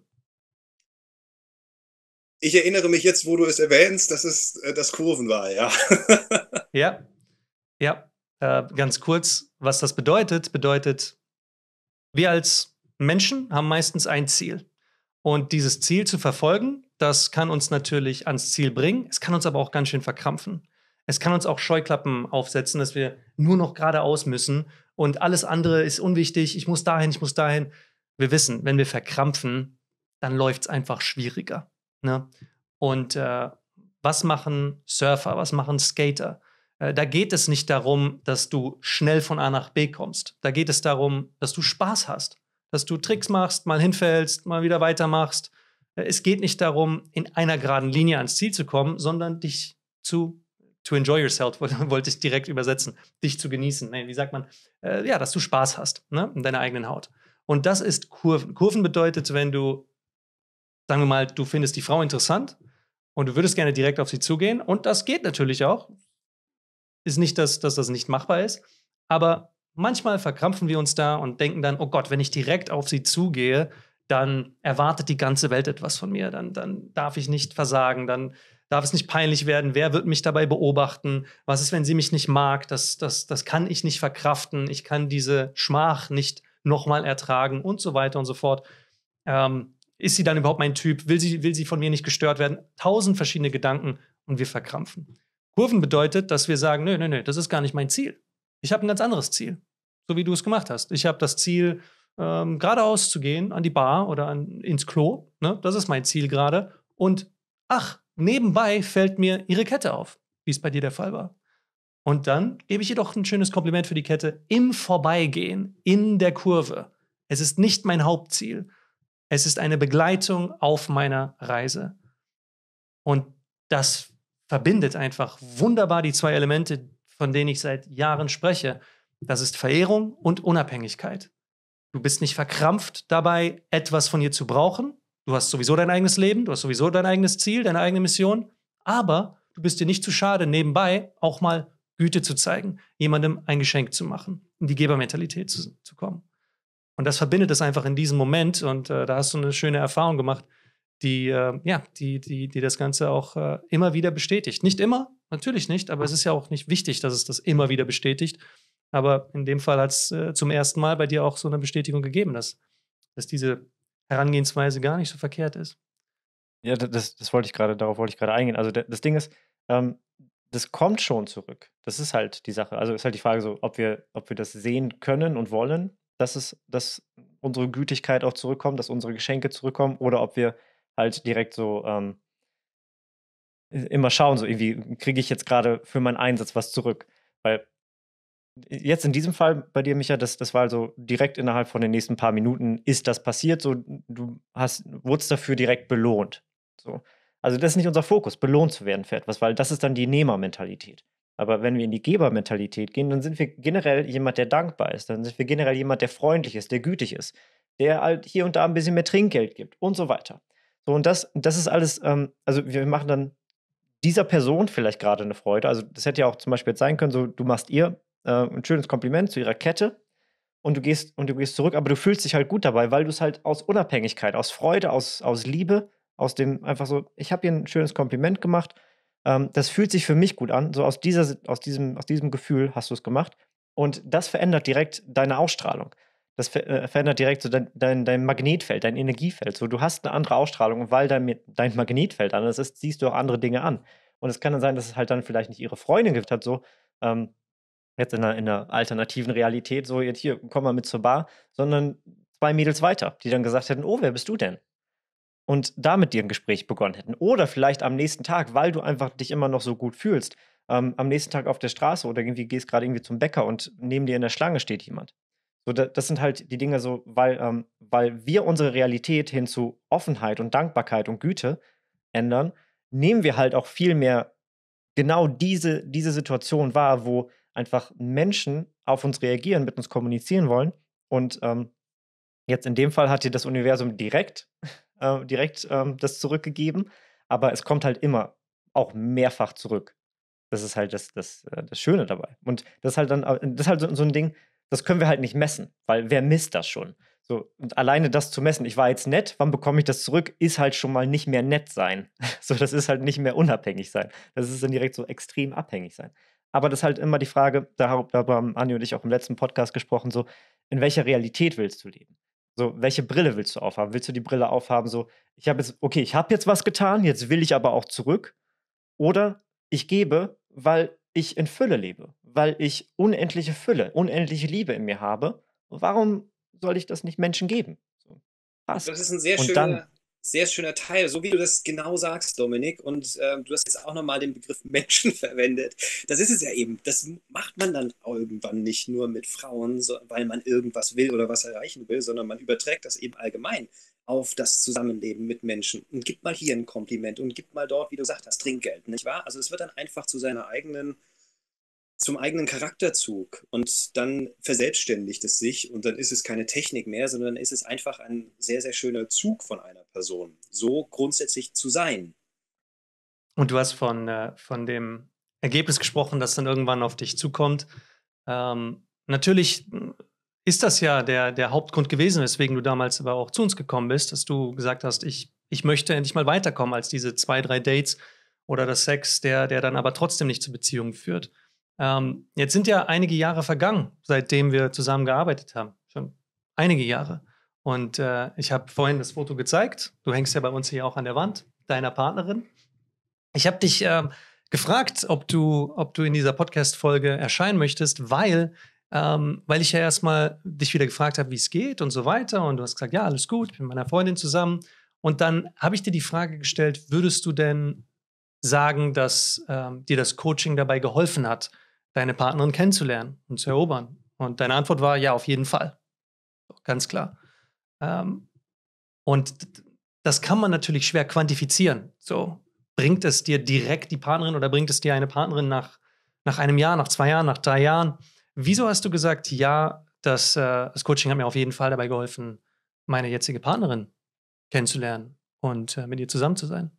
Ich erinnere mich jetzt, wo du es erwähnst, dass es das Kurven war, ja. Ja, ja. Ganz kurz, was das bedeutet, wir als Menschen haben meistens ein Ziel. Und dieses Ziel zu verfolgen, das kann uns natürlich ans Ziel bringen. Es kann uns aber auch ganz schön verkrampfen. Es kann uns auch Scheuklappen aufsetzen, dass wir nur noch geradeaus müssen und alles andere ist unwichtig. Ich muss dahin, ich muss dahin. Wir wissen, wenn wir verkrampfen, dann läuft es einfach schwieriger. Ne? Und was machen Surfer? Was machen Skater? Da geht es nicht darum, dass du schnell von A nach B kommst. Da geht es darum, dass du Spaß hast, dass du Tricks machst, mal hinfällst, mal wieder weitermachst. Es geht nicht darum, in einer geraden Linie ans Ziel zu kommen, sondern dich to enjoy yourself, wollte ich direkt übersetzen, dich zu genießen. Nee, wie sagt man? Ja, dass du Spaß hast, ne, in deiner eigenen Haut. Und das ist Kurven. Kurven bedeutet, wenn du, sagen wir mal, du findest die Frau interessant und du würdest gerne direkt auf sie zugehen und das geht natürlich auch. Ist nicht, dass das nicht machbar ist, aber manchmal verkrampfen wir uns da und denken dann, oh Gott, wenn ich direkt auf sie zugehe, dann erwartet die ganze Welt etwas von mir. Dann darf ich nicht versagen, dann darf es nicht peinlich werden. Wer wird mich dabei beobachten? Was ist, wenn sie mich nicht mag? Das kann ich nicht verkraften. Ich kann diese Schmach nicht nochmal ertragen und so weiter und so fort. Ist sie dann überhaupt mein Typ? Will sie von mir nicht gestört werden? 1000 verschiedene Gedanken und wir verkrampfen. Kurven bedeutet, dass wir sagen, nö, das ist gar nicht mein Ziel. Ich habe ein ganz anderes Ziel, so wie du es gemacht hast. Ich habe das Ziel, geradeaus zu gehen, an die Bar oder ins Klo. Ne? Das ist mein Ziel gerade. Und ach, nebenbei fällt mir ihre Kette auf, wie es bei dir der Fall war. Und dann gebe ich ihr doch ein schönes Kompliment für die Kette im Vorbeigehen, in der Kurve. Es ist nicht mein Hauptziel. Es ist eine Begleitung auf meiner Reise. Und das verbindet einfach wunderbar die zwei Elemente, von denen ich seit Jahren spreche. Das ist Verehrung und Unabhängigkeit. Du bist nicht verkrampft dabei, etwas von ihr zu brauchen. Du hast sowieso dein eigenes Leben, du hast sowieso dein eigenes Ziel, deine eigene Mission. Aber du bist dir nicht zu schade, nebenbei auch mal Güte zu zeigen, jemandem ein Geschenk zu machen, in die Gebermentalität zu kommen. Und das verbindet es einfach in diesem Moment. Und da hast du eine schöne Erfahrung gemacht, die das Ganze auch immer wieder bestätigt. Nicht immer, natürlich nicht, aber es ist ja auch nicht wichtig, dass es das immer wieder bestätigt. Aber in dem Fall hat es zum ersten Mal bei dir auch so eine Bestätigung gegeben, dass diese Herangehensweise gar nicht so verkehrt ist. Ja, das wollte ich gerade, darauf wollte ich gerade eingehen. Also das Ding ist, das kommt schon zurück. Das ist halt die Sache. Also ist halt die Frage so, ob wir das sehen können und wollen, dass unsere Gütigkeit auch zurückkommt, dass unsere Geschenke zurückkommen, oder ob wir halt direkt so immer schauen, so irgendwie kriege ich jetzt gerade für meinen Einsatz was zurück. Weil jetzt in diesem Fall bei dir, Micha, das war also direkt innerhalb von den nächsten paar Minuten ist das passiert, so du wurdest dafür direkt belohnt. So. Also das ist nicht unser Fokus, belohnt zu werden für etwas, weil das ist dann die Nehmermentalität. Aber wenn wir in die Gebermentalität gehen, dann sind wir generell jemand, der dankbar ist. Dann sind wir generell jemand, der freundlich ist, der gütig ist, der halt hier und da ein bisschen mehr Trinkgeld gibt und so weiter. So, und das ist alles, also wir machen dann dieser Person vielleicht gerade eine Freude. Also das hätte ja auch zum Beispiel jetzt sein können, so du machst ihr ein schönes Kompliment zu ihrer Kette und du gehst zurück, aber du fühlst dich halt gut dabei, weil du es halt aus Unabhängigkeit, aus Freude, aus Liebe, aus dem einfach so, ich habe ihr ein schönes Kompliment gemacht, das fühlt sich für mich gut an, so aus diesem Gefühl hast du es gemacht und das verändert direkt deine Ausstrahlung. Das verändert direkt so dein Magnetfeld, dein Energiefeld. So, du hast eine andere Ausstrahlung, weil dein Magnetfeld anders ist, siehst du auch andere Dinge an. Und es kann dann sein, dass es halt dann vielleicht nicht ihre Freundin gibt hat, so, jetzt in einer alternativen Realität, so jetzt hier, komm mal mit zur Bar, sondern 2 Mädels weiter, die dann gesagt hätten, oh, wer bist du denn? Und damit dir ein Gespräch begonnen hätten. Oder vielleicht am nächsten Tag, weil du einfach dich immer noch so gut fühlst, am nächsten Tag auf der Straße oder irgendwie gehst gerade irgendwie zum Bäcker und neben dir in der Schlange steht jemand. So, das sind halt die Dinge so, weil wir unsere Realität hin zu Offenheit und Dankbarkeit und Güte ändern, nehmen wir halt auch viel mehr genau diese Situation wahr, wo einfach Menschen auf uns reagieren, mit uns kommunizieren wollen. Und jetzt in dem Fall hat dir das Universum direkt das zurückgegeben, aber es kommt halt immer auch mehrfach zurück. Das ist halt das Schöne dabei. Und das ist halt dann, das ist halt so ein Ding, das können wir halt nicht messen, weil wer misst das schon? So, und alleine das zu messen, ich war jetzt nett, wann bekomme ich das zurück, ist halt schon mal nicht mehr nett sein. So, das ist halt nicht mehr unabhängig sein. Das ist dann direkt so extrem abhängig sein. Aber das ist halt immer die Frage, darüber haben Anni und ich auch im letzten Podcast gesprochen, so, in welcher Realität willst du leben? So, welche Brille willst du aufhaben? Willst du die Brille aufhaben, so, ich habe jetzt was getan, jetzt will ich aber auch zurück? Oder ich gebe, weil ich in Fülle lebe, weil ich unendliche Fülle, unendliche Liebe in mir habe. Warum soll ich das nicht Menschen geben? So, Das passt. ist ein Und dann, sehr schöner Teil, so wie du das genau sagst, Dominik. Und du hast jetzt auch nochmal den Begriff Menschen verwendet. Das ist es ja eben. Das macht man dann irgendwann nicht nur mit Frauen, so, weil man irgendwas will oder was erreichen will, sondern man überträgt das eben allgemein auf das Zusammenleben mit Menschen und gibt mal hier ein Kompliment und gibt mal dort, wie du gesagt hast, Trinkgeld, nicht wahr? Also es wird dann einfach zum eigenen Charakterzug und dann verselbstständigt es sich und dann ist es keine Technik mehr, sondern dann ist es einfach ein sehr, sehr schöner Zug von einer Person, so grundsätzlich zu sein. Und du hast von dem Ergebnis gesprochen, das dann irgendwann auf dich zukommt. Natürlich ist das ja der Hauptgrund gewesen, weswegen du damals aber auch zu uns gekommen bist, dass du gesagt hast, ich möchte endlich mal weiterkommen als diese 2, 3 Dates oder das Sex, der dann aber trotzdem nicht zur Beziehung führt. Jetzt sind ja einige Jahre vergangen, seitdem wir zusammen gearbeitet haben. Schon einige Jahre. Und ich habe vorhin das Foto gezeigt. Du hängst ja bei uns hier auch an der Wand, deiner Partnerin. Ich habe dich gefragt, ob du in dieser Podcast-Folge erscheinen möchtest, weil ich ja erstmal dich wieder gefragt habe, wie es geht und so weiter. Und du hast gesagt, ja, alles gut, ich bin mit meiner Freundin zusammen. Und dann habe ich dir die Frage gestellt, würdest du denn sagen, dass dir das Coaching dabei geholfen hat, deine Partnerin kennenzulernen und zu erobern? Und deine Antwort war, ja, auf jeden Fall. Ganz klar. Ähm, und das kann man natürlich schwer quantifizieren. So, bringt es dir direkt die Partnerin oder bringt es dir eine Partnerin nach einem Jahr, nach 2 Jahren, nach 3 Jahren? Wieso hast du gesagt, ja, das Coaching hat mir auf jeden Fall dabei geholfen, meine jetzige Partnerin kennenzulernen und mit ihr zusammen zu sein?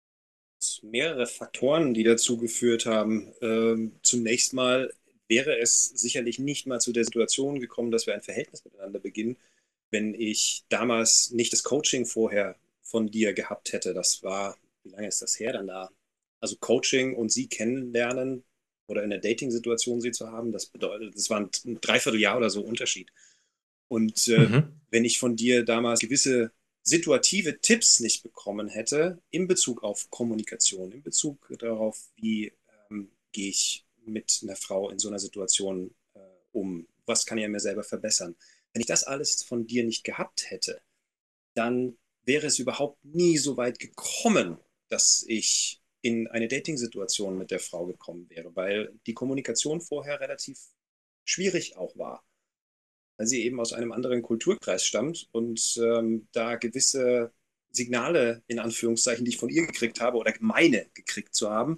Mehrere Faktoren, die dazu geführt haben. Zunächst mal wäre es sicherlich nicht mal zu der Situation gekommen, dass wir ein Verhältnis miteinander beginnen, wenn ich damals nicht das Coaching vorher von dir gehabt hätte. Das war, wie lange ist das her dann da? Also Coaching und sie kennenlernen oder in der Dating-Situation sie zu haben, das bedeutet, das war ein Dreivierteljahr oder so Unterschied. Und Mhm. wenn ich von dir damals gewisse situative Tipps nicht bekommen hätte in Bezug auf Kommunikation, in Bezug darauf, wie gehe ich mit einer Frau in so einer Situation um, was kann ich an mir selber verbessern. Wenn ich das alles von dir nicht gehabt hätte, dann wäre es überhaupt nie so weit gekommen, dass ich in eine Dating-Situation mit der Frau gekommen wäre, weil die Kommunikation vorher relativ schwierig auch war, weil sie eben aus einem anderen Kulturkreis stammt und da gewisse Signale, in Anführungszeichen, die ich von ihr gekriegt habe oder meine gekriegt zu haben,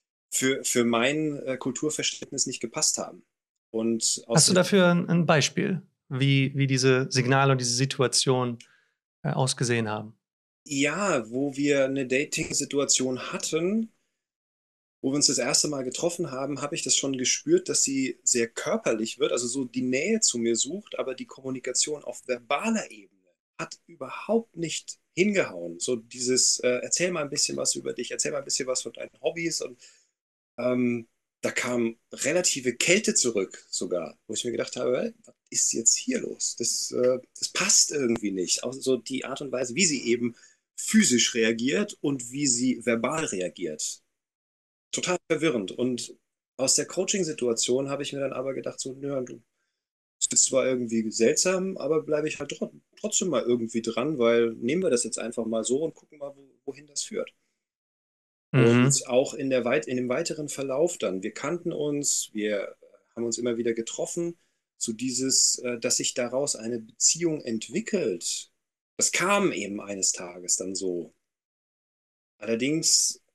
für mein Kulturverständnis nicht gepasst haben. Und aus Hast du dem, dafür ein Beispiel, wie diese Signale und diese Situation ausgesehen haben? ja, wo wir eine Dating-Situation hatten, wo wir uns das erste Mal getroffen haben, habe ich das schon gespürt, dass sie sehr körperlich wird, also so die Nähe zu mir sucht, aber die Kommunikation auf verbaler Ebene hat überhaupt nicht hingehauen. So dieses, erzähl mal ein bisschen was über dich, erzähl mal ein bisschen was von deinen Hobbys und ähm, da kam relative Kälte zurück sogar, wo ich mir gedacht habe, was ist jetzt hier los? Das passt irgendwie nicht. Auch so die Art und Weise, wie sie eben physisch reagiert und wie sie verbal reagiert, total verwirrend. Und aus der Coaching-Situation habe ich mir dann aber gedacht, so, nö, du bist zwar irgendwie seltsam, aber bleibe ich halt trotzdem mal irgendwie dran, weil nehmen wir das jetzt einfach mal so und gucken mal, wohin das führt. Mhm. Und auch in dem weiteren Verlauf dann, wir kannten uns, wir haben uns immer wieder getroffen, so dieses, dass sich daraus eine Beziehung entwickelt. Das kam eben eines Tages dann so. Allerdings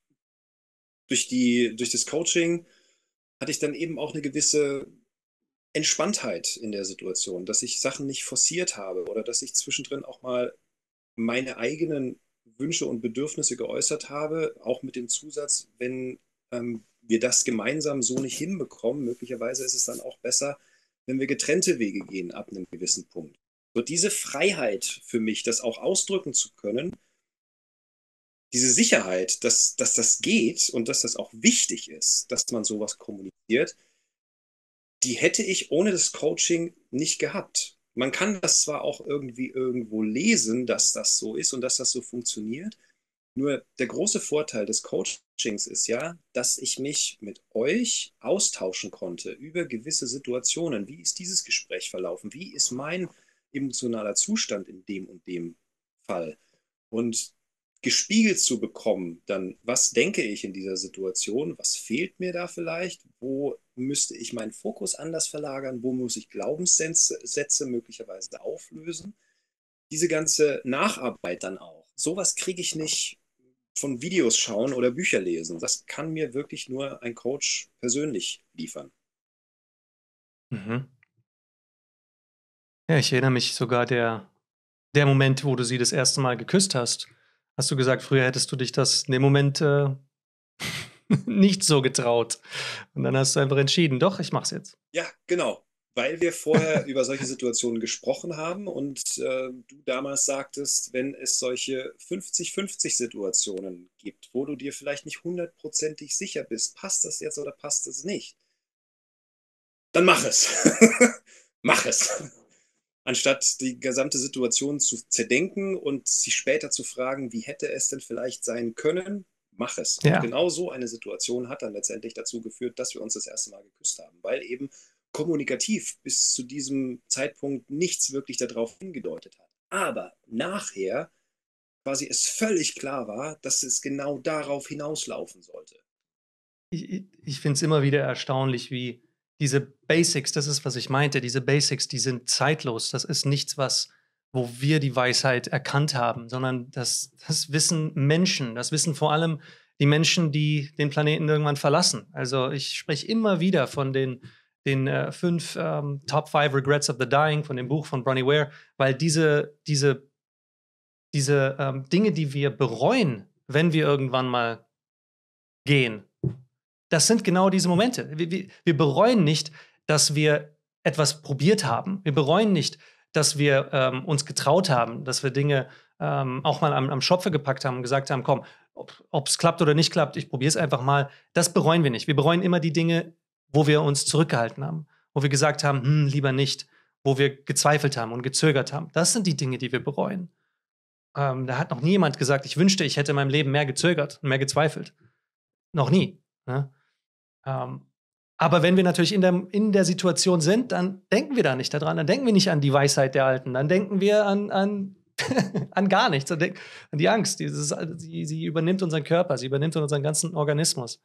durch das Coaching hatte ich dann eben auch eine gewisse Entspanntheit in der Situation, dass ich Sachen nicht forciert habe oder dass ich zwischendrin auch mal meine eigenen Wünsche und Bedürfnisse geäußert habe, auch mit dem Zusatz, wenn wir das gemeinsam so nicht hinbekommen, möglicherweise ist es dann auch besser, wenn wir getrennte Wege gehen ab einem gewissen Punkt. So diese Freiheit für mich, das auch ausdrücken zu können, diese Sicherheit, dass das geht und dass das auch wichtig ist, dass man sowas kommuniziert, die hätte ich ohne das Coaching nicht gehabt. Man kann das zwar auch irgendwie irgendwo lesen, dass das so ist und dass das so funktioniert. Nur der große Vorteil des Coachings ist ja, dass ich mich mit euch austauschen konnte über gewisse Situationen. Wie ist dieses Gespräch verlaufen? Wie ist mein emotionaler Zustand in dem und dem Fall? Und gespiegelt zu bekommen, dann, was denke ich in dieser Situation? Was fehlt mir da vielleicht? Wo müsste ich meinen Fokus anders verlagern? Wo muss ich Glaubenssätze möglicherweise auflösen? Diese ganze Nacharbeit dann auch. Sowas kriege ich nicht von Videos schauen oder Bücher lesen. Das kann mir wirklich nur ein Coach persönlich liefern. Mhm. Ja, ich erinnere mich sogar der Moment, wo du sie das erste Mal geküsst hast. Hast du gesagt, früher hättest du dich das in dem Moment nicht so getraut. Und dann hast du einfach entschieden, doch, ich mach's jetzt. Ja, genau. Weil wir vorher über solche Situationen gesprochen haben und du damals sagtest, wenn es solche 50-50 Situationen gibt, wo du dir vielleicht nicht hundertprozentig sicher bist, passt das jetzt oder passt es nicht, dann mach es. Mach es. Anstatt die gesamte Situation zu zerdenken und sich später zu fragen, wie hätte es denn vielleicht sein können, mach es. Und Ja. genau so eine Situation hat dann letztendlich dazu geführt, dass wir uns das erste Mal geküsst haben, weil eben kommunikativ bis zu diesem Zeitpunkt nichts wirklich darauf hingedeutet hat. Aber nachher quasi es völlig klar war, dass es genau darauf hinauslaufen sollte. Ich finde es immer wieder erstaunlich, wie diese Basics, das ist, was ich meinte, diese Basics, die sind zeitlos. Das ist nichts, wo wir die Weisheit erkannt haben, sondern das wissen Menschen. Das wissen vor allem die Menschen, die den Planeten irgendwann verlassen. Also ich spreche immer wieder von den 5 Top 5 Regrets of the Dying, von dem Buch von Bronnie Ware, weil diese Dinge, die wir bereuen, wenn wir irgendwann mal gehen, das sind genau diese Momente. Wir bereuen nicht, dass wir etwas probiert haben. Wir bereuen nicht, dass wir uns getraut haben, dass wir Dinge auch mal am Schopfe gepackt haben und gesagt haben, komm, ob es klappt oder nicht klappt, ich probiere es einfach mal. Das bereuen wir nicht. Wir bereuen immer die Dinge, wo wir uns zurückgehalten haben, wo wir gesagt haben, lieber nicht, wo wir gezweifelt haben und gezögert haben. Das sind die Dinge, die wir bereuen. Da hat noch nie jemand gesagt, ich wünschte, ich hätte in meinem Leben mehr gezögert und mehr gezweifelt. Noch nie. Ne? Aber wenn wir natürlich in der Situation sind, dann denken wir da nicht daran, dann denken wir nicht an die Weisheit der Alten, dann denken wir an an gar nichts, an die Angst. Sie übernimmt unseren Körper, sie übernimmt unseren ganzen Organismus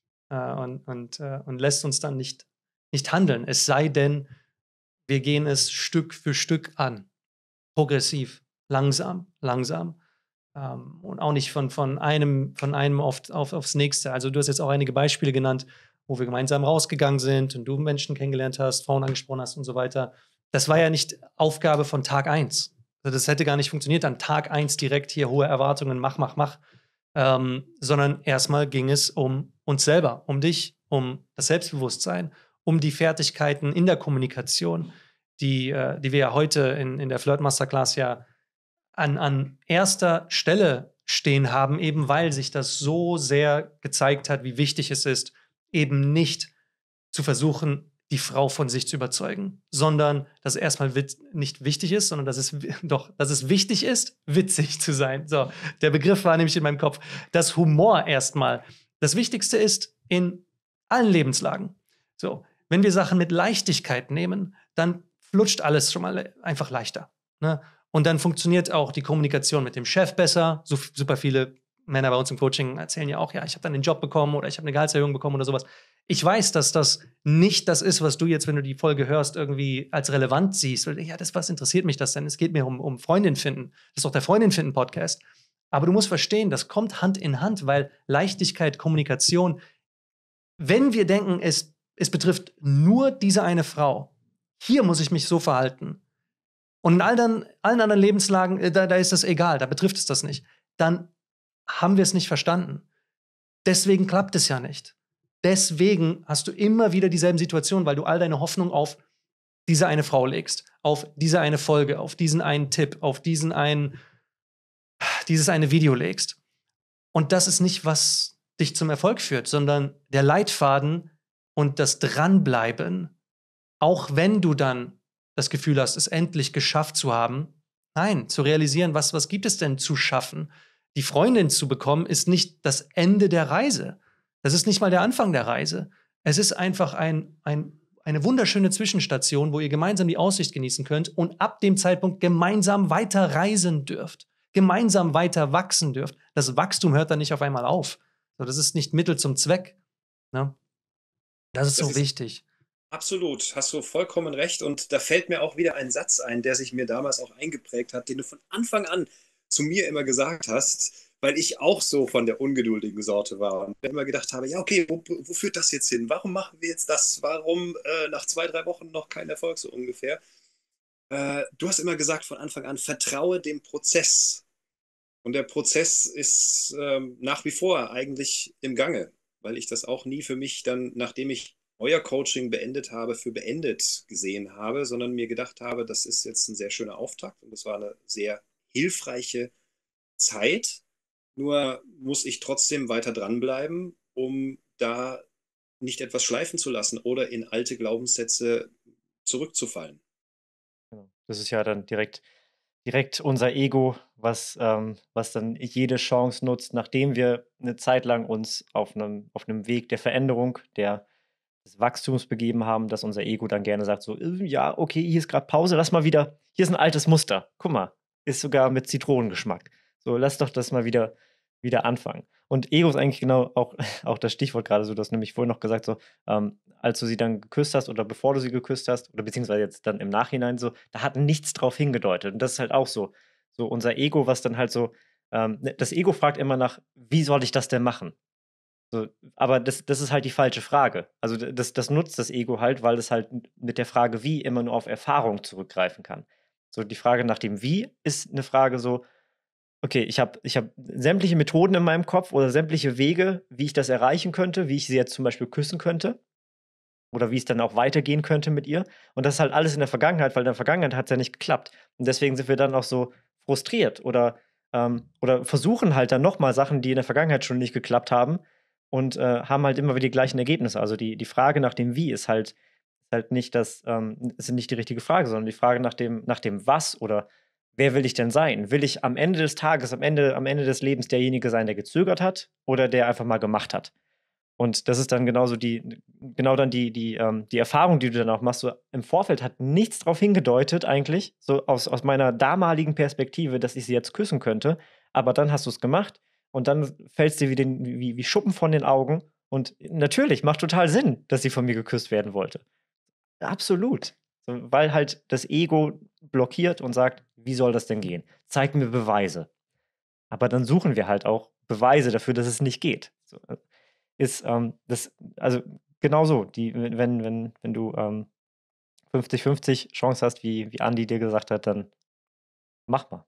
und lässt uns dann nicht handeln. Es sei denn, wir gehen es Stück für Stück an, progressiv, langsam. Und auch nicht von einem aufs nächste. Also du hast jetzt auch einige Beispiele genannt, wo wir gemeinsam rausgegangen sind und du Menschen kennengelernt hast, Frauen angesprochen hast und so weiter. Das war ja nicht Aufgabe von Tag 1. Also das hätte gar nicht funktioniert, an Tag 1 direkt hier hohe Erwartungen, mach. Sondern erstmal ging es um uns selber, um dich, um das Selbstbewusstsein, um die Fertigkeiten in der Kommunikation, die wir ja heute in der Flirt Masterclass ja an erster Stelle stehen haben, eben weil sich das so sehr gezeigt hat, wie wichtig es ist, eben nicht zu versuchen, die Frau von sich zu überzeugen, sondern dass es erstmal nicht wichtig ist, sondern dass es wichtig ist, witzig zu sein. So, der Begriff war nämlich in meinem Kopf. Dass Humor erstmal das Wichtigste ist in allen Lebenslagen. So, wenn wir Sachen mit Leichtigkeit nehmen, dann flutscht alles schon mal einfach leichter. Ne? Und dann funktioniert auch die Kommunikation mit dem Chef besser. So super viele Männer bei uns im Coaching erzählen ja auch, ja, ich habe dann den Job bekommen oder ich habe eine Gehaltserhöhung bekommen oder sowas. Ich weiß, dass das nicht das ist, was du jetzt, wenn du die Folge hörst, irgendwie als relevant siehst. Ja, was interessiert mich das denn? Es geht mir um Freundin finden. Das ist doch der Freundin finden Podcast. Aber du musst verstehen, das kommt Hand in Hand, weil Leichtigkeit, Kommunikation, wenn wir denken, es betrifft nur diese eine Frau, hier muss ich mich so verhalten. Und in allen anderen Lebenslagen, da ist das egal, da betrifft es das nicht. Dann haben wir es nicht verstanden. Deswegen klappt es ja nicht. Deswegen hast du immer wieder dieselben Situationen, weil du all deine Hoffnung auf diese eine Frau legst, auf diese eine Folge, auf diesen einen Tipp, auf dieses eine Video legst. Und das ist nicht, was dich zum Erfolg führt, sondern der Leitfaden und das Dranbleiben, auch wenn du dann das Gefühl hast, es endlich geschafft zu haben. Nein, zu realisieren, was gibt es denn zu schaffen? Die Freundin zu bekommen, ist nicht das Ende der Reise. Das ist nicht mal der Anfang der Reise. Es ist einfach eine wunderschöne Zwischenstation, wo ihr gemeinsam die Aussicht genießen könnt und ab dem Zeitpunkt gemeinsam weiter reisen dürft, gemeinsam weiter wachsen dürft. Das Wachstum hört dann nicht auf einmal auf. Das ist nicht Mittel zum Zweck. Ne? Das ist so wichtig. Absolut, hast du vollkommen recht. Und da fällt mir auch wieder ein Satz ein, der sich mir damals auch eingeprägt hat, den du von Anfang an zu mir immer gesagt hast, weil ich auch so von der ungeduldigen Sorte war und immer gedacht habe, ja okay, wo führt das jetzt hin? Warum machen wir jetzt das? Warum nach 2-3 Wochen noch kein Erfolg so ungefähr? Du hast immer gesagt von Anfang an, vertraue dem Prozess. Und der Prozess ist nach wie vor eigentlich im Gange. weil ich das auch nie für mich dann, nachdem ich euer Coaching beendet habe, für beendet gesehen habe, sondern mir gedacht habe, das ist jetzt ein sehr schöner Auftakt und das war eine sehr hilfreiche Zeit. Nur muss ich trotzdem weiter dranbleiben, um da nicht etwas schleifen zu lassen oder in alte Glaubenssätze zurückzufallen. Genau. Das ist ja dann direkt unser Ego, was dann jede Chance nutzt, nachdem wir eine Zeit lang uns auf einem Weg der Veränderung, des Wachstums begeben haben, dass unser Ego dann gerne sagt so: Ja, okay, hier ist gerade Pause, lass mal wieder hier ist ein altes Muster. Guck mal, ist sogar mit Zitronengeschmack. So, lass doch das mal wieder anfangen.“ Und Ego ist eigentlich genau auch auch das Stichwort gerade so. Du hast nämlich vorhin noch gesagt so, als du sie dann geküsst hast oder bevor du sie geküsst hast oder beziehungsweise jetzt dann im Nachhinein so, da hat nichts drauf hingedeutet. Und das ist halt auch so unser Ego, was dann halt so das Ego fragt immer nach: „Wie soll ich das denn machen?“ So, aber das ist halt die falsche Frage. Also, das nutzt das Ego halt, weil es halt mit der Frage „Wie“ immer nur auf Erfahrung zurückgreifen kann. So, die Frage nach dem „Wie“ ist eine Frage so: „Okay, ich habe sämtliche Methoden in meinem Kopf oder sämtliche Wege, wie ich das erreichen könnte, wie ich sie jetzt zum Beispiel küssen könnte oder wie es dann auch weitergehen könnte mit ihr.“ Und das ist halt alles in der Vergangenheit, weil in der Vergangenheit hat es ja nicht geklappt. Und deswegen sind wir dann auch so frustriert oder versuchen halt dann noch mal Sachen, die in der Vergangenheit schon nicht geklappt haben und, haben halt immer wieder die gleichen Ergebnisse. Also, die Frage nach dem Wie ist halt nicht ist nicht die richtige Frage, sondern die Frage nach dem Was oder wer will ich denn sein? Will ich am Ende des Tages, am Ende des Lebens derjenige sein, der gezögert hat oder der einfach mal gemacht hat? Und das ist dann genauso genau dann die Erfahrung, die du dann auch machst. So im Vorfeld hat nichts drauf hingedeutet eigentlich, so aus meiner damaligen Perspektive, dass ich sie jetzt küssen könnte. Aber dann hast du es gemacht und dann fällt's dir wie Schuppen von den Augen. Und natürlich, macht total Sinn, dass sie von mir geküsst werden wollte. Absolut. So, weil halt das Ego blockiert und sagt: „Wie soll das denn gehen? Zeig mir Beweise.“ Aber dann suchen wir halt auch Beweise dafür, dass es nicht geht. So, das also, genau so, wenn du, 50-50 Chance hast, wie Andi dir gesagt hat, dann mach mal.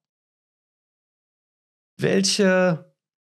Welche,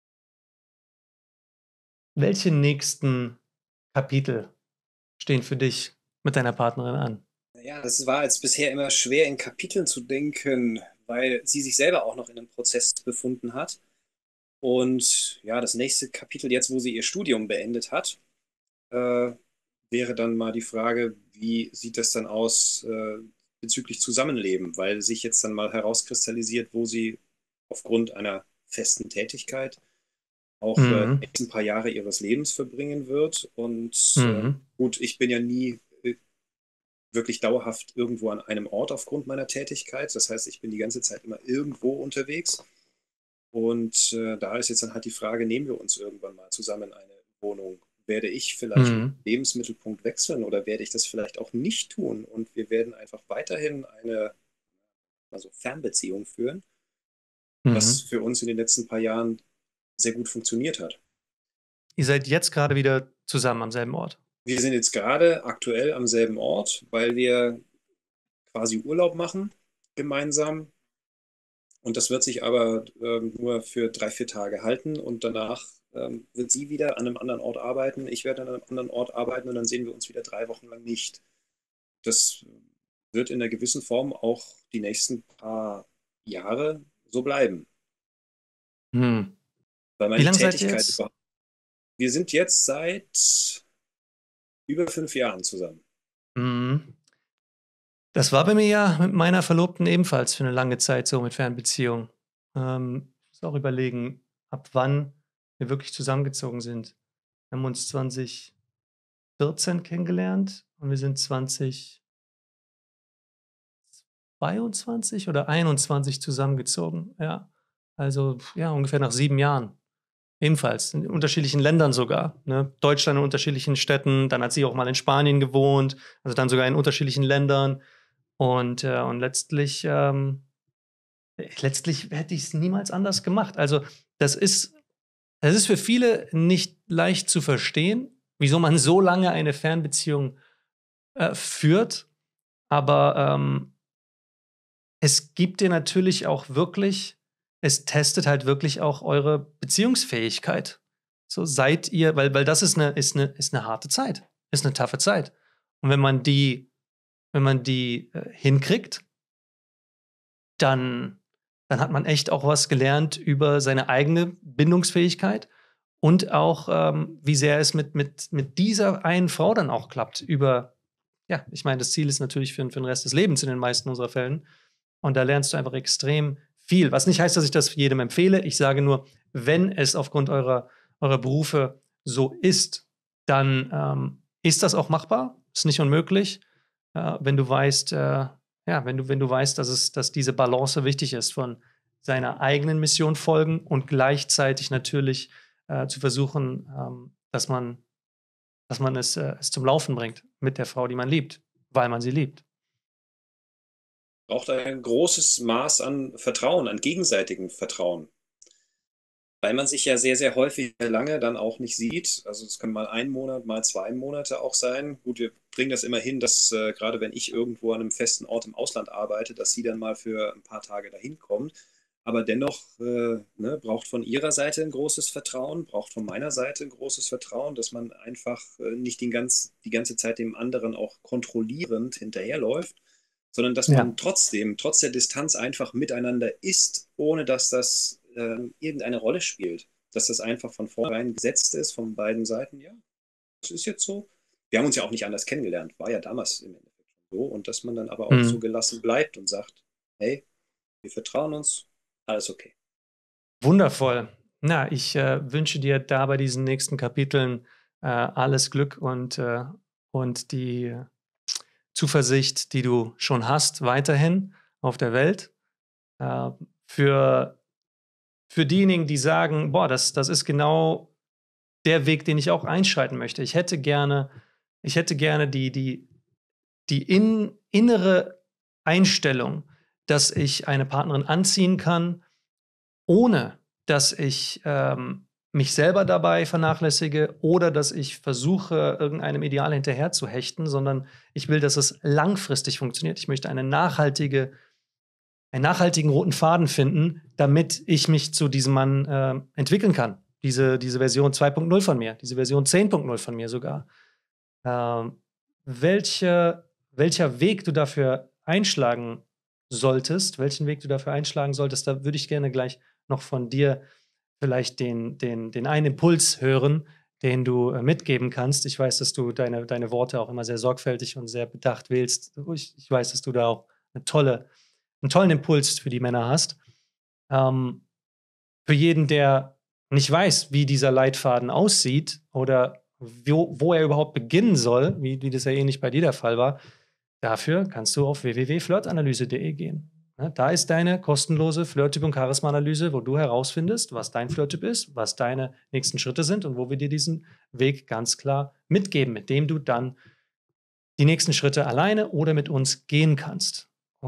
welche nächsten Kapitel stehen für dich mit deiner Partnerin an? Ja, das war jetzt bisher immer schwer in Kapiteln zu denken, weil sie sich selber auch noch in einem Prozess befunden hat. Und ja, das nächste Kapitel jetzt, wo sie ihr Studium beendet hat, äh, wäre dann mal die Frage, wie sieht das dann aus bezüglich Zusammenleben, weil sich jetzt dann mal herauskristallisiert, wo sie aufgrund einer festen Tätigkeit auch die Mhm. nächsten paar Jahre ihres Lebens verbringen wird. Und Mhm. gut, ich bin ja nie wirklich dauerhaft irgendwo an einem Ort aufgrund meiner Tätigkeit. Das heißt, ich bin die ganze Zeit immer irgendwo unterwegs. Und da ist jetzt dann halt die Frage, nehmen wir uns irgendwann mal zusammen eine Wohnung? Werde ich vielleicht meinen Mhm. Lebensmittelpunkt wechseln oder werde ich das vielleicht auch nicht tun? Und wir werden einfach weiterhin eine also Fernbeziehung führen, was Mhm. für uns in den letzten paar Jahren sehr gut funktioniert hat. Ihr seid jetzt gerade wieder zusammen am selben Ort. Wir sind jetzt gerade aktuell am selben Ort, weil wir quasi Urlaub machen gemeinsam. Und das wird sich aber nur für 3, 4 Tage halten und danach wird sie wieder an einem anderen Ort arbeiten, ich werde an einem anderen Ort arbeiten und dann sehen wir uns wieder 3 Wochen lang nicht. Das wird in einer gewissen Form auch die nächsten paar Jahre so bleiben, Mhm. weil Wie meine lange seid ihr Tätigkeit jetzt? überhaupt. Wir sind jetzt seit über 5 Jahren zusammen. Mhm. Das war bei mir ja mit meiner Verlobten ebenfalls für eine lange Zeit so mit Fernbeziehung. Ich muss auch überlegen, ab wann wir wirklich zusammengezogen sind. Wir haben uns 2014 kennengelernt und wir sind 2022 oder 21 zusammengezogen, ja. Also, ja, ungefähr nach 7 Jahren. Ebenfalls, in unterschiedlichen Ländern sogar, ne? Deutschland in unterschiedlichen Städten, dann hat sie auch mal in Spanien gewohnt, also dann sogar in unterschiedlichen Ländern. Und letztlich hätte ich es niemals anders gemacht. Also, das ist das ist für viele nicht leicht zu verstehen, wieso man so lange eine Fernbeziehung, führt, aber, es gibt dir natürlich auch wirklich es testet halt wirklich auch eure Beziehungsfähigkeit. So seid ihr, weil das ist eine harte Zeit, ist eine taffe Zeit. Und wenn man die hinkriegt, dann hat man echt auch was gelernt über seine eigene Bindungsfähigkeit und auch, wie sehr es mit dieser einen Frau dann auch klappt. Ja, ich meine, das Ziel ist natürlich für den Rest des Lebens in den meisten unserer Fällen. Und da lernst du einfach extrem viel. Was nicht heißt, dass ich das jedem empfehle. Ich sage nur, wenn es aufgrund eurer Berufe so ist, dann ist das auch machbar. Ist nicht unmöglich, wenn du weißt, wenn du weißt, dass diese Balance wichtig ist von seiner eigenen Mission folgen und gleichzeitig natürlich zu versuchen, dass man es zum Laufen bringt mit der Frau, die man liebt, weil man sie liebt. Braucht ein großes Maß an Vertrauen, an gegenseitigem Vertrauen. Weil man sich ja sehr, sehr häufig lange dann auch nicht sieht. Also es können mal ein Monat, mal 2 Monate auch sein. Gut, wir bringen das immer hin, dass gerade wenn ich irgendwo an einem festen Ort im Ausland arbeite, dass sie dann mal für ein paar Tage dahin kommt. Aber dennoch braucht von ihrer Seite ein großes Vertrauen, braucht von meiner Seite ein großes Vertrauen, dass man einfach nicht die ganze Zeit dem anderen auch kontrollierend hinterherläuft, sondern dass Ja. man trotzdem, trotz der Distanz einfach miteinander ist, ohne dass das irgendeine Rolle spielt. Dass das einfach von vornherein gesetzt ist von beiden Seiten. Ja, das ist jetzt so. Wir haben uns ja auch nicht anders kennengelernt, war ja damals im Endeffekt schon so. Und dass man dann aber auch so Mhm. gelassen bleibt und sagt, hey, wir vertrauen uns, alles okay. Wundervoll. Na, ich wünsche dir da bei diesen nächsten Kapiteln alles Glück und die Zuversicht, die du schon hast, weiterhin auf der Welt. Äh, für, für diejenigen, die sagen, boah, das ist genau der Weg, den ich auch einschreiten möchte. Ich hätte gerne die innere Einstellung, dass ich eine Partnerin anziehen kann, ohne dass ich mich selber dabei vernachlässige oder dass ich versuche, irgendeinem Ideal hinterher zu hechten, sondern ich will, dass es langfristig funktioniert. Ich möchte einen nachhaltigen roten Faden finden, damit ich mich zu diesem Mann entwickeln kann. Diese Version 2.0 von mir, diese Version 10.0 von mir sogar. Ähm, welcher Weg du dafür einschlagen welchen Weg du dafür einschlagen solltest, da würde ich gerne gleich noch von dir vielleicht den einen Impuls hören, den du mitgeben kannst. Ich weiß, dass du deine Worte auch immer sehr sorgfältig und sehr bedacht wählst. Ich weiß, dass du da auch einen tollen Impuls für die Männer hast. Ähm, für jeden, der nicht weiß, wie dieser Leitfaden aussieht oder wo er überhaupt beginnen soll, wie das ja ähnlich bei dir der Fall war, dafür kannst du auf www.flirtanalyse.de gehen. Ne, da ist deine kostenlose Flirttyp- und Charisma-Analyse, wo du herausfindest, was dein Flirttyp ist, was deine nächsten Schritte sind und wo wir dir diesen Weg ganz klar mitgeben, mit dem du dann die nächsten Schritte alleine oder mit uns gehen kannst.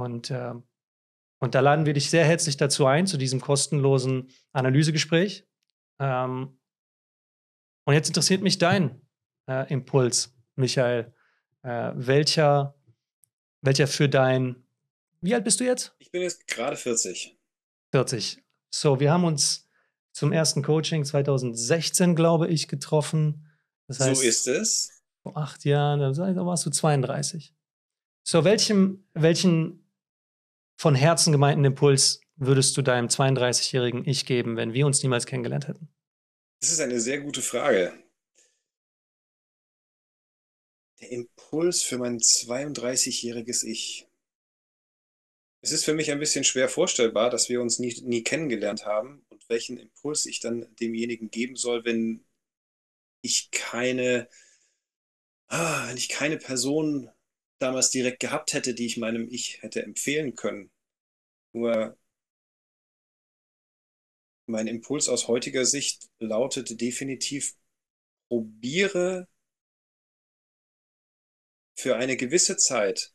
Und da laden wir dich sehr herzlich dazu ein, zu diesem kostenlosen Analysegespräch. Ähm, und jetzt interessiert mich dein Impuls, Michael. Welcher für wie alt bist du jetzt? Ich bin jetzt gerade 40. 40. So, wir haben uns zum ersten Coaching 2016, glaube ich, getroffen. Das So heißt, ist es. vor 8 Jahren, da warst du 32. So, welchen von Herzen gemeinten Impuls würdest du deinem 32-jährigen Ich geben, wenn wir uns niemals kennengelernt hätten? Das ist eine sehr gute Frage. Der Impuls für mein 32-jähriges Ich. Es ist für mich ein bisschen schwer vorstellbar, dass wir uns nie kennengelernt haben und welchen Impuls ich dann demjenigen geben soll, ich keine, wenn ich keine Person damals direkt gehabt hätte, die ich meinem Ich hätte empfehlen können. Nur mein Impuls aus heutiger Sicht lautet definitiv, probiere für eine gewisse Zeit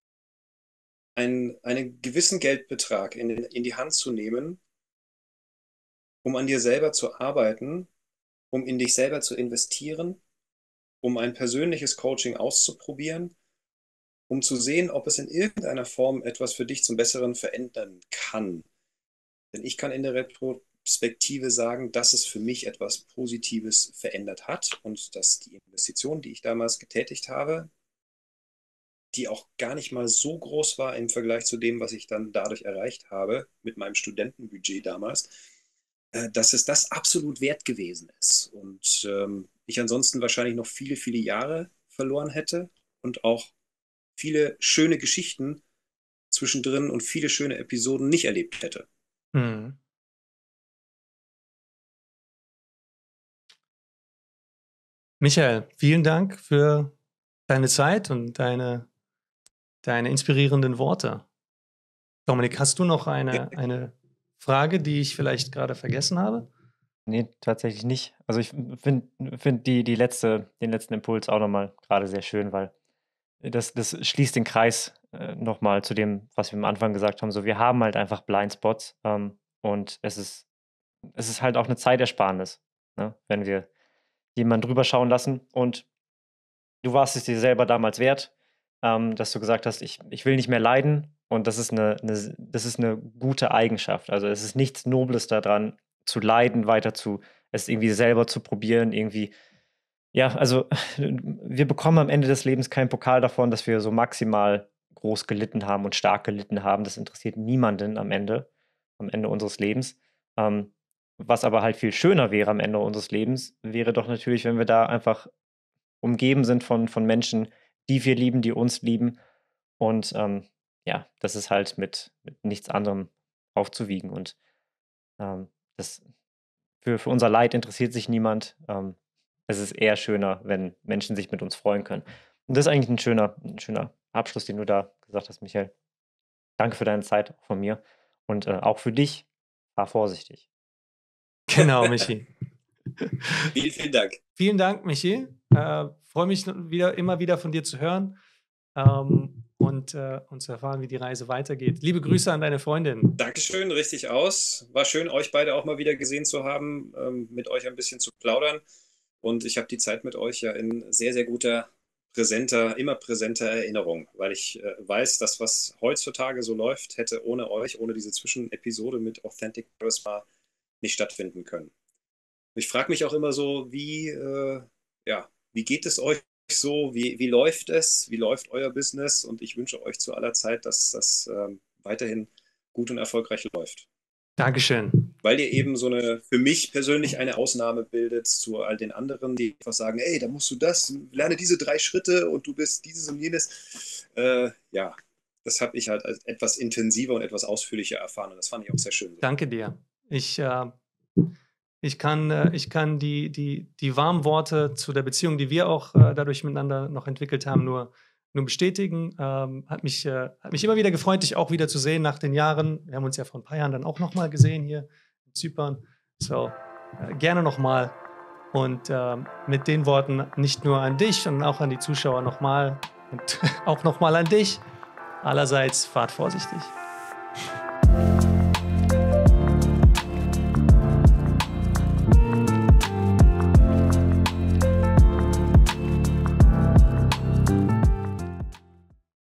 einen gewissen Geldbetrag in die Hand zu nehmen, um an dir selber zu arbeiten, um in dich selber zu investieren, um ein persönliches Coaching auszuprobieren, um zu sehen, ob es in irgendeiner Form etwas für dich zum Besseren verändern kann. Denn ich kann in der Retrospektive sagen, dass es für mich etwas Positives verändert hat und dass die Investition, die ich damals getätigt habe, die auch gar nicht mal so groß war im Vergleich zu dem, was ich dann dadurch erreicht habe mit meinem Studentenbudget damals, dass es das absolut wert gewesen ist. Und ich ansonsten wahrscheinlich noch viele, viele Jahre verloren hätte und auch viele schöne Geschichten zwischendrin und viele schöne Episoden nicht erlebt hätte. Mhm. Michael, vielen Dank für deine Zeit und deine inspirierenden Worte. Dominik, hast du noch eine Frage, die ich vielleicht gerade vergessen habe? Nee, tatsächlich nicht. Also ich find den letzten Impuls auch nochmal gerade sehr schön, weil das schließt den Kreis nochmal zu dem, was wir am Anfang gesagt haben. So, wir haben halt einfach Blindspots und es ist halt auch eine Zeitersparnis, ne? Wenn wir jemanden drüber schauen lassen. Und du warst es dir selber damals wert, dass du gesagt hast, ich will nicht mehr leiden. Und das ist das ist eine gute Eigenschaft. Also es ist nichts Nobles daran, zu leiden, es irgendwie selber zu probieren, irgendwie. Ja, also wir bekommen am Ende des Lebens keinen Pokal davon, dass wir so maximal groß gelitten haben und stark gelitten haben. Das interessiert niemanden am Ende unseres Lebens. Ähm, Was aber halt viel schöner wäre am Ende unseres Lebens, wäre doch natürlich, wenn wir da einfach umgeben sind von Menschen, die wir lieben, die uns lieben. Und ja, das ist halt mit nichts anderem aufzuwiegen. Und das für unser Leid interessiert sich niemand. Es ist eher schöner, wenn Menschen sich mit uns freuen können. Und das ist eigentlich ein schöner Abschluss, den du da gesagt hast, Michael. Danke für deine Zeit von mir. Und auch für dich, fahr vorsichtig. Genau, Michi. Vielen, vielen Dank. Vielen Dank, Michi. Freue mich immer wieder von dir zu hören und zu erfahren, wie die Reise weitergeht. Liebe Grüße an deine Freundin. Dankeschön, richtig aus. War schön, euch beide auch mal wieder gesehen zu haben, mit euch ein bisschen zu plaudern. Und ich habe die Zeit mit euch ja in sehr, sehr guter, immer präsenter Erinnerung, weil ich weiß, dass was heutzutage so läuft, hätte ohne euch, ohne diese Zwischenepisode mit Authentic Charisma nicht stattfinden können. Ich frage mich auch immer so, wie geht es euch so? Wie läuft es? Wie läuft euer Business? Und ich wünsche euch zu aller Zeit, dass das weiterhin gut und erfolgreich läuft. Dankeschön. Weil ihr eben für mich persönlich eine Ausnahme bildet zu all den anderen, die einfach sagen, ey, da musst du lerne diese 3 Schritte und du bist dieses und jenes. Ja, das habe ich halt als etwas intensiver und etwas ausführlicher erfahren und das fand ich auch sehr schön. Danke dir. Ich kann die warmen Worte zu der Beziehung, die wir auch dadurch miteinander noch entwickelt haben, nur bestätigen. Hat mich immer wieder gefreut, dich auch wieder zu sehen nach den Jahren. Wir haben uns ja vor ein paar Jahren dann auch nochmal gesehen hier in Zypern. So, gerne nochmal. Und mit den Worten nicht nur an dich, sondern auch an die Zuschauer nochmal und auch nochmal an dich. Allerseits fahrt vorsichtig.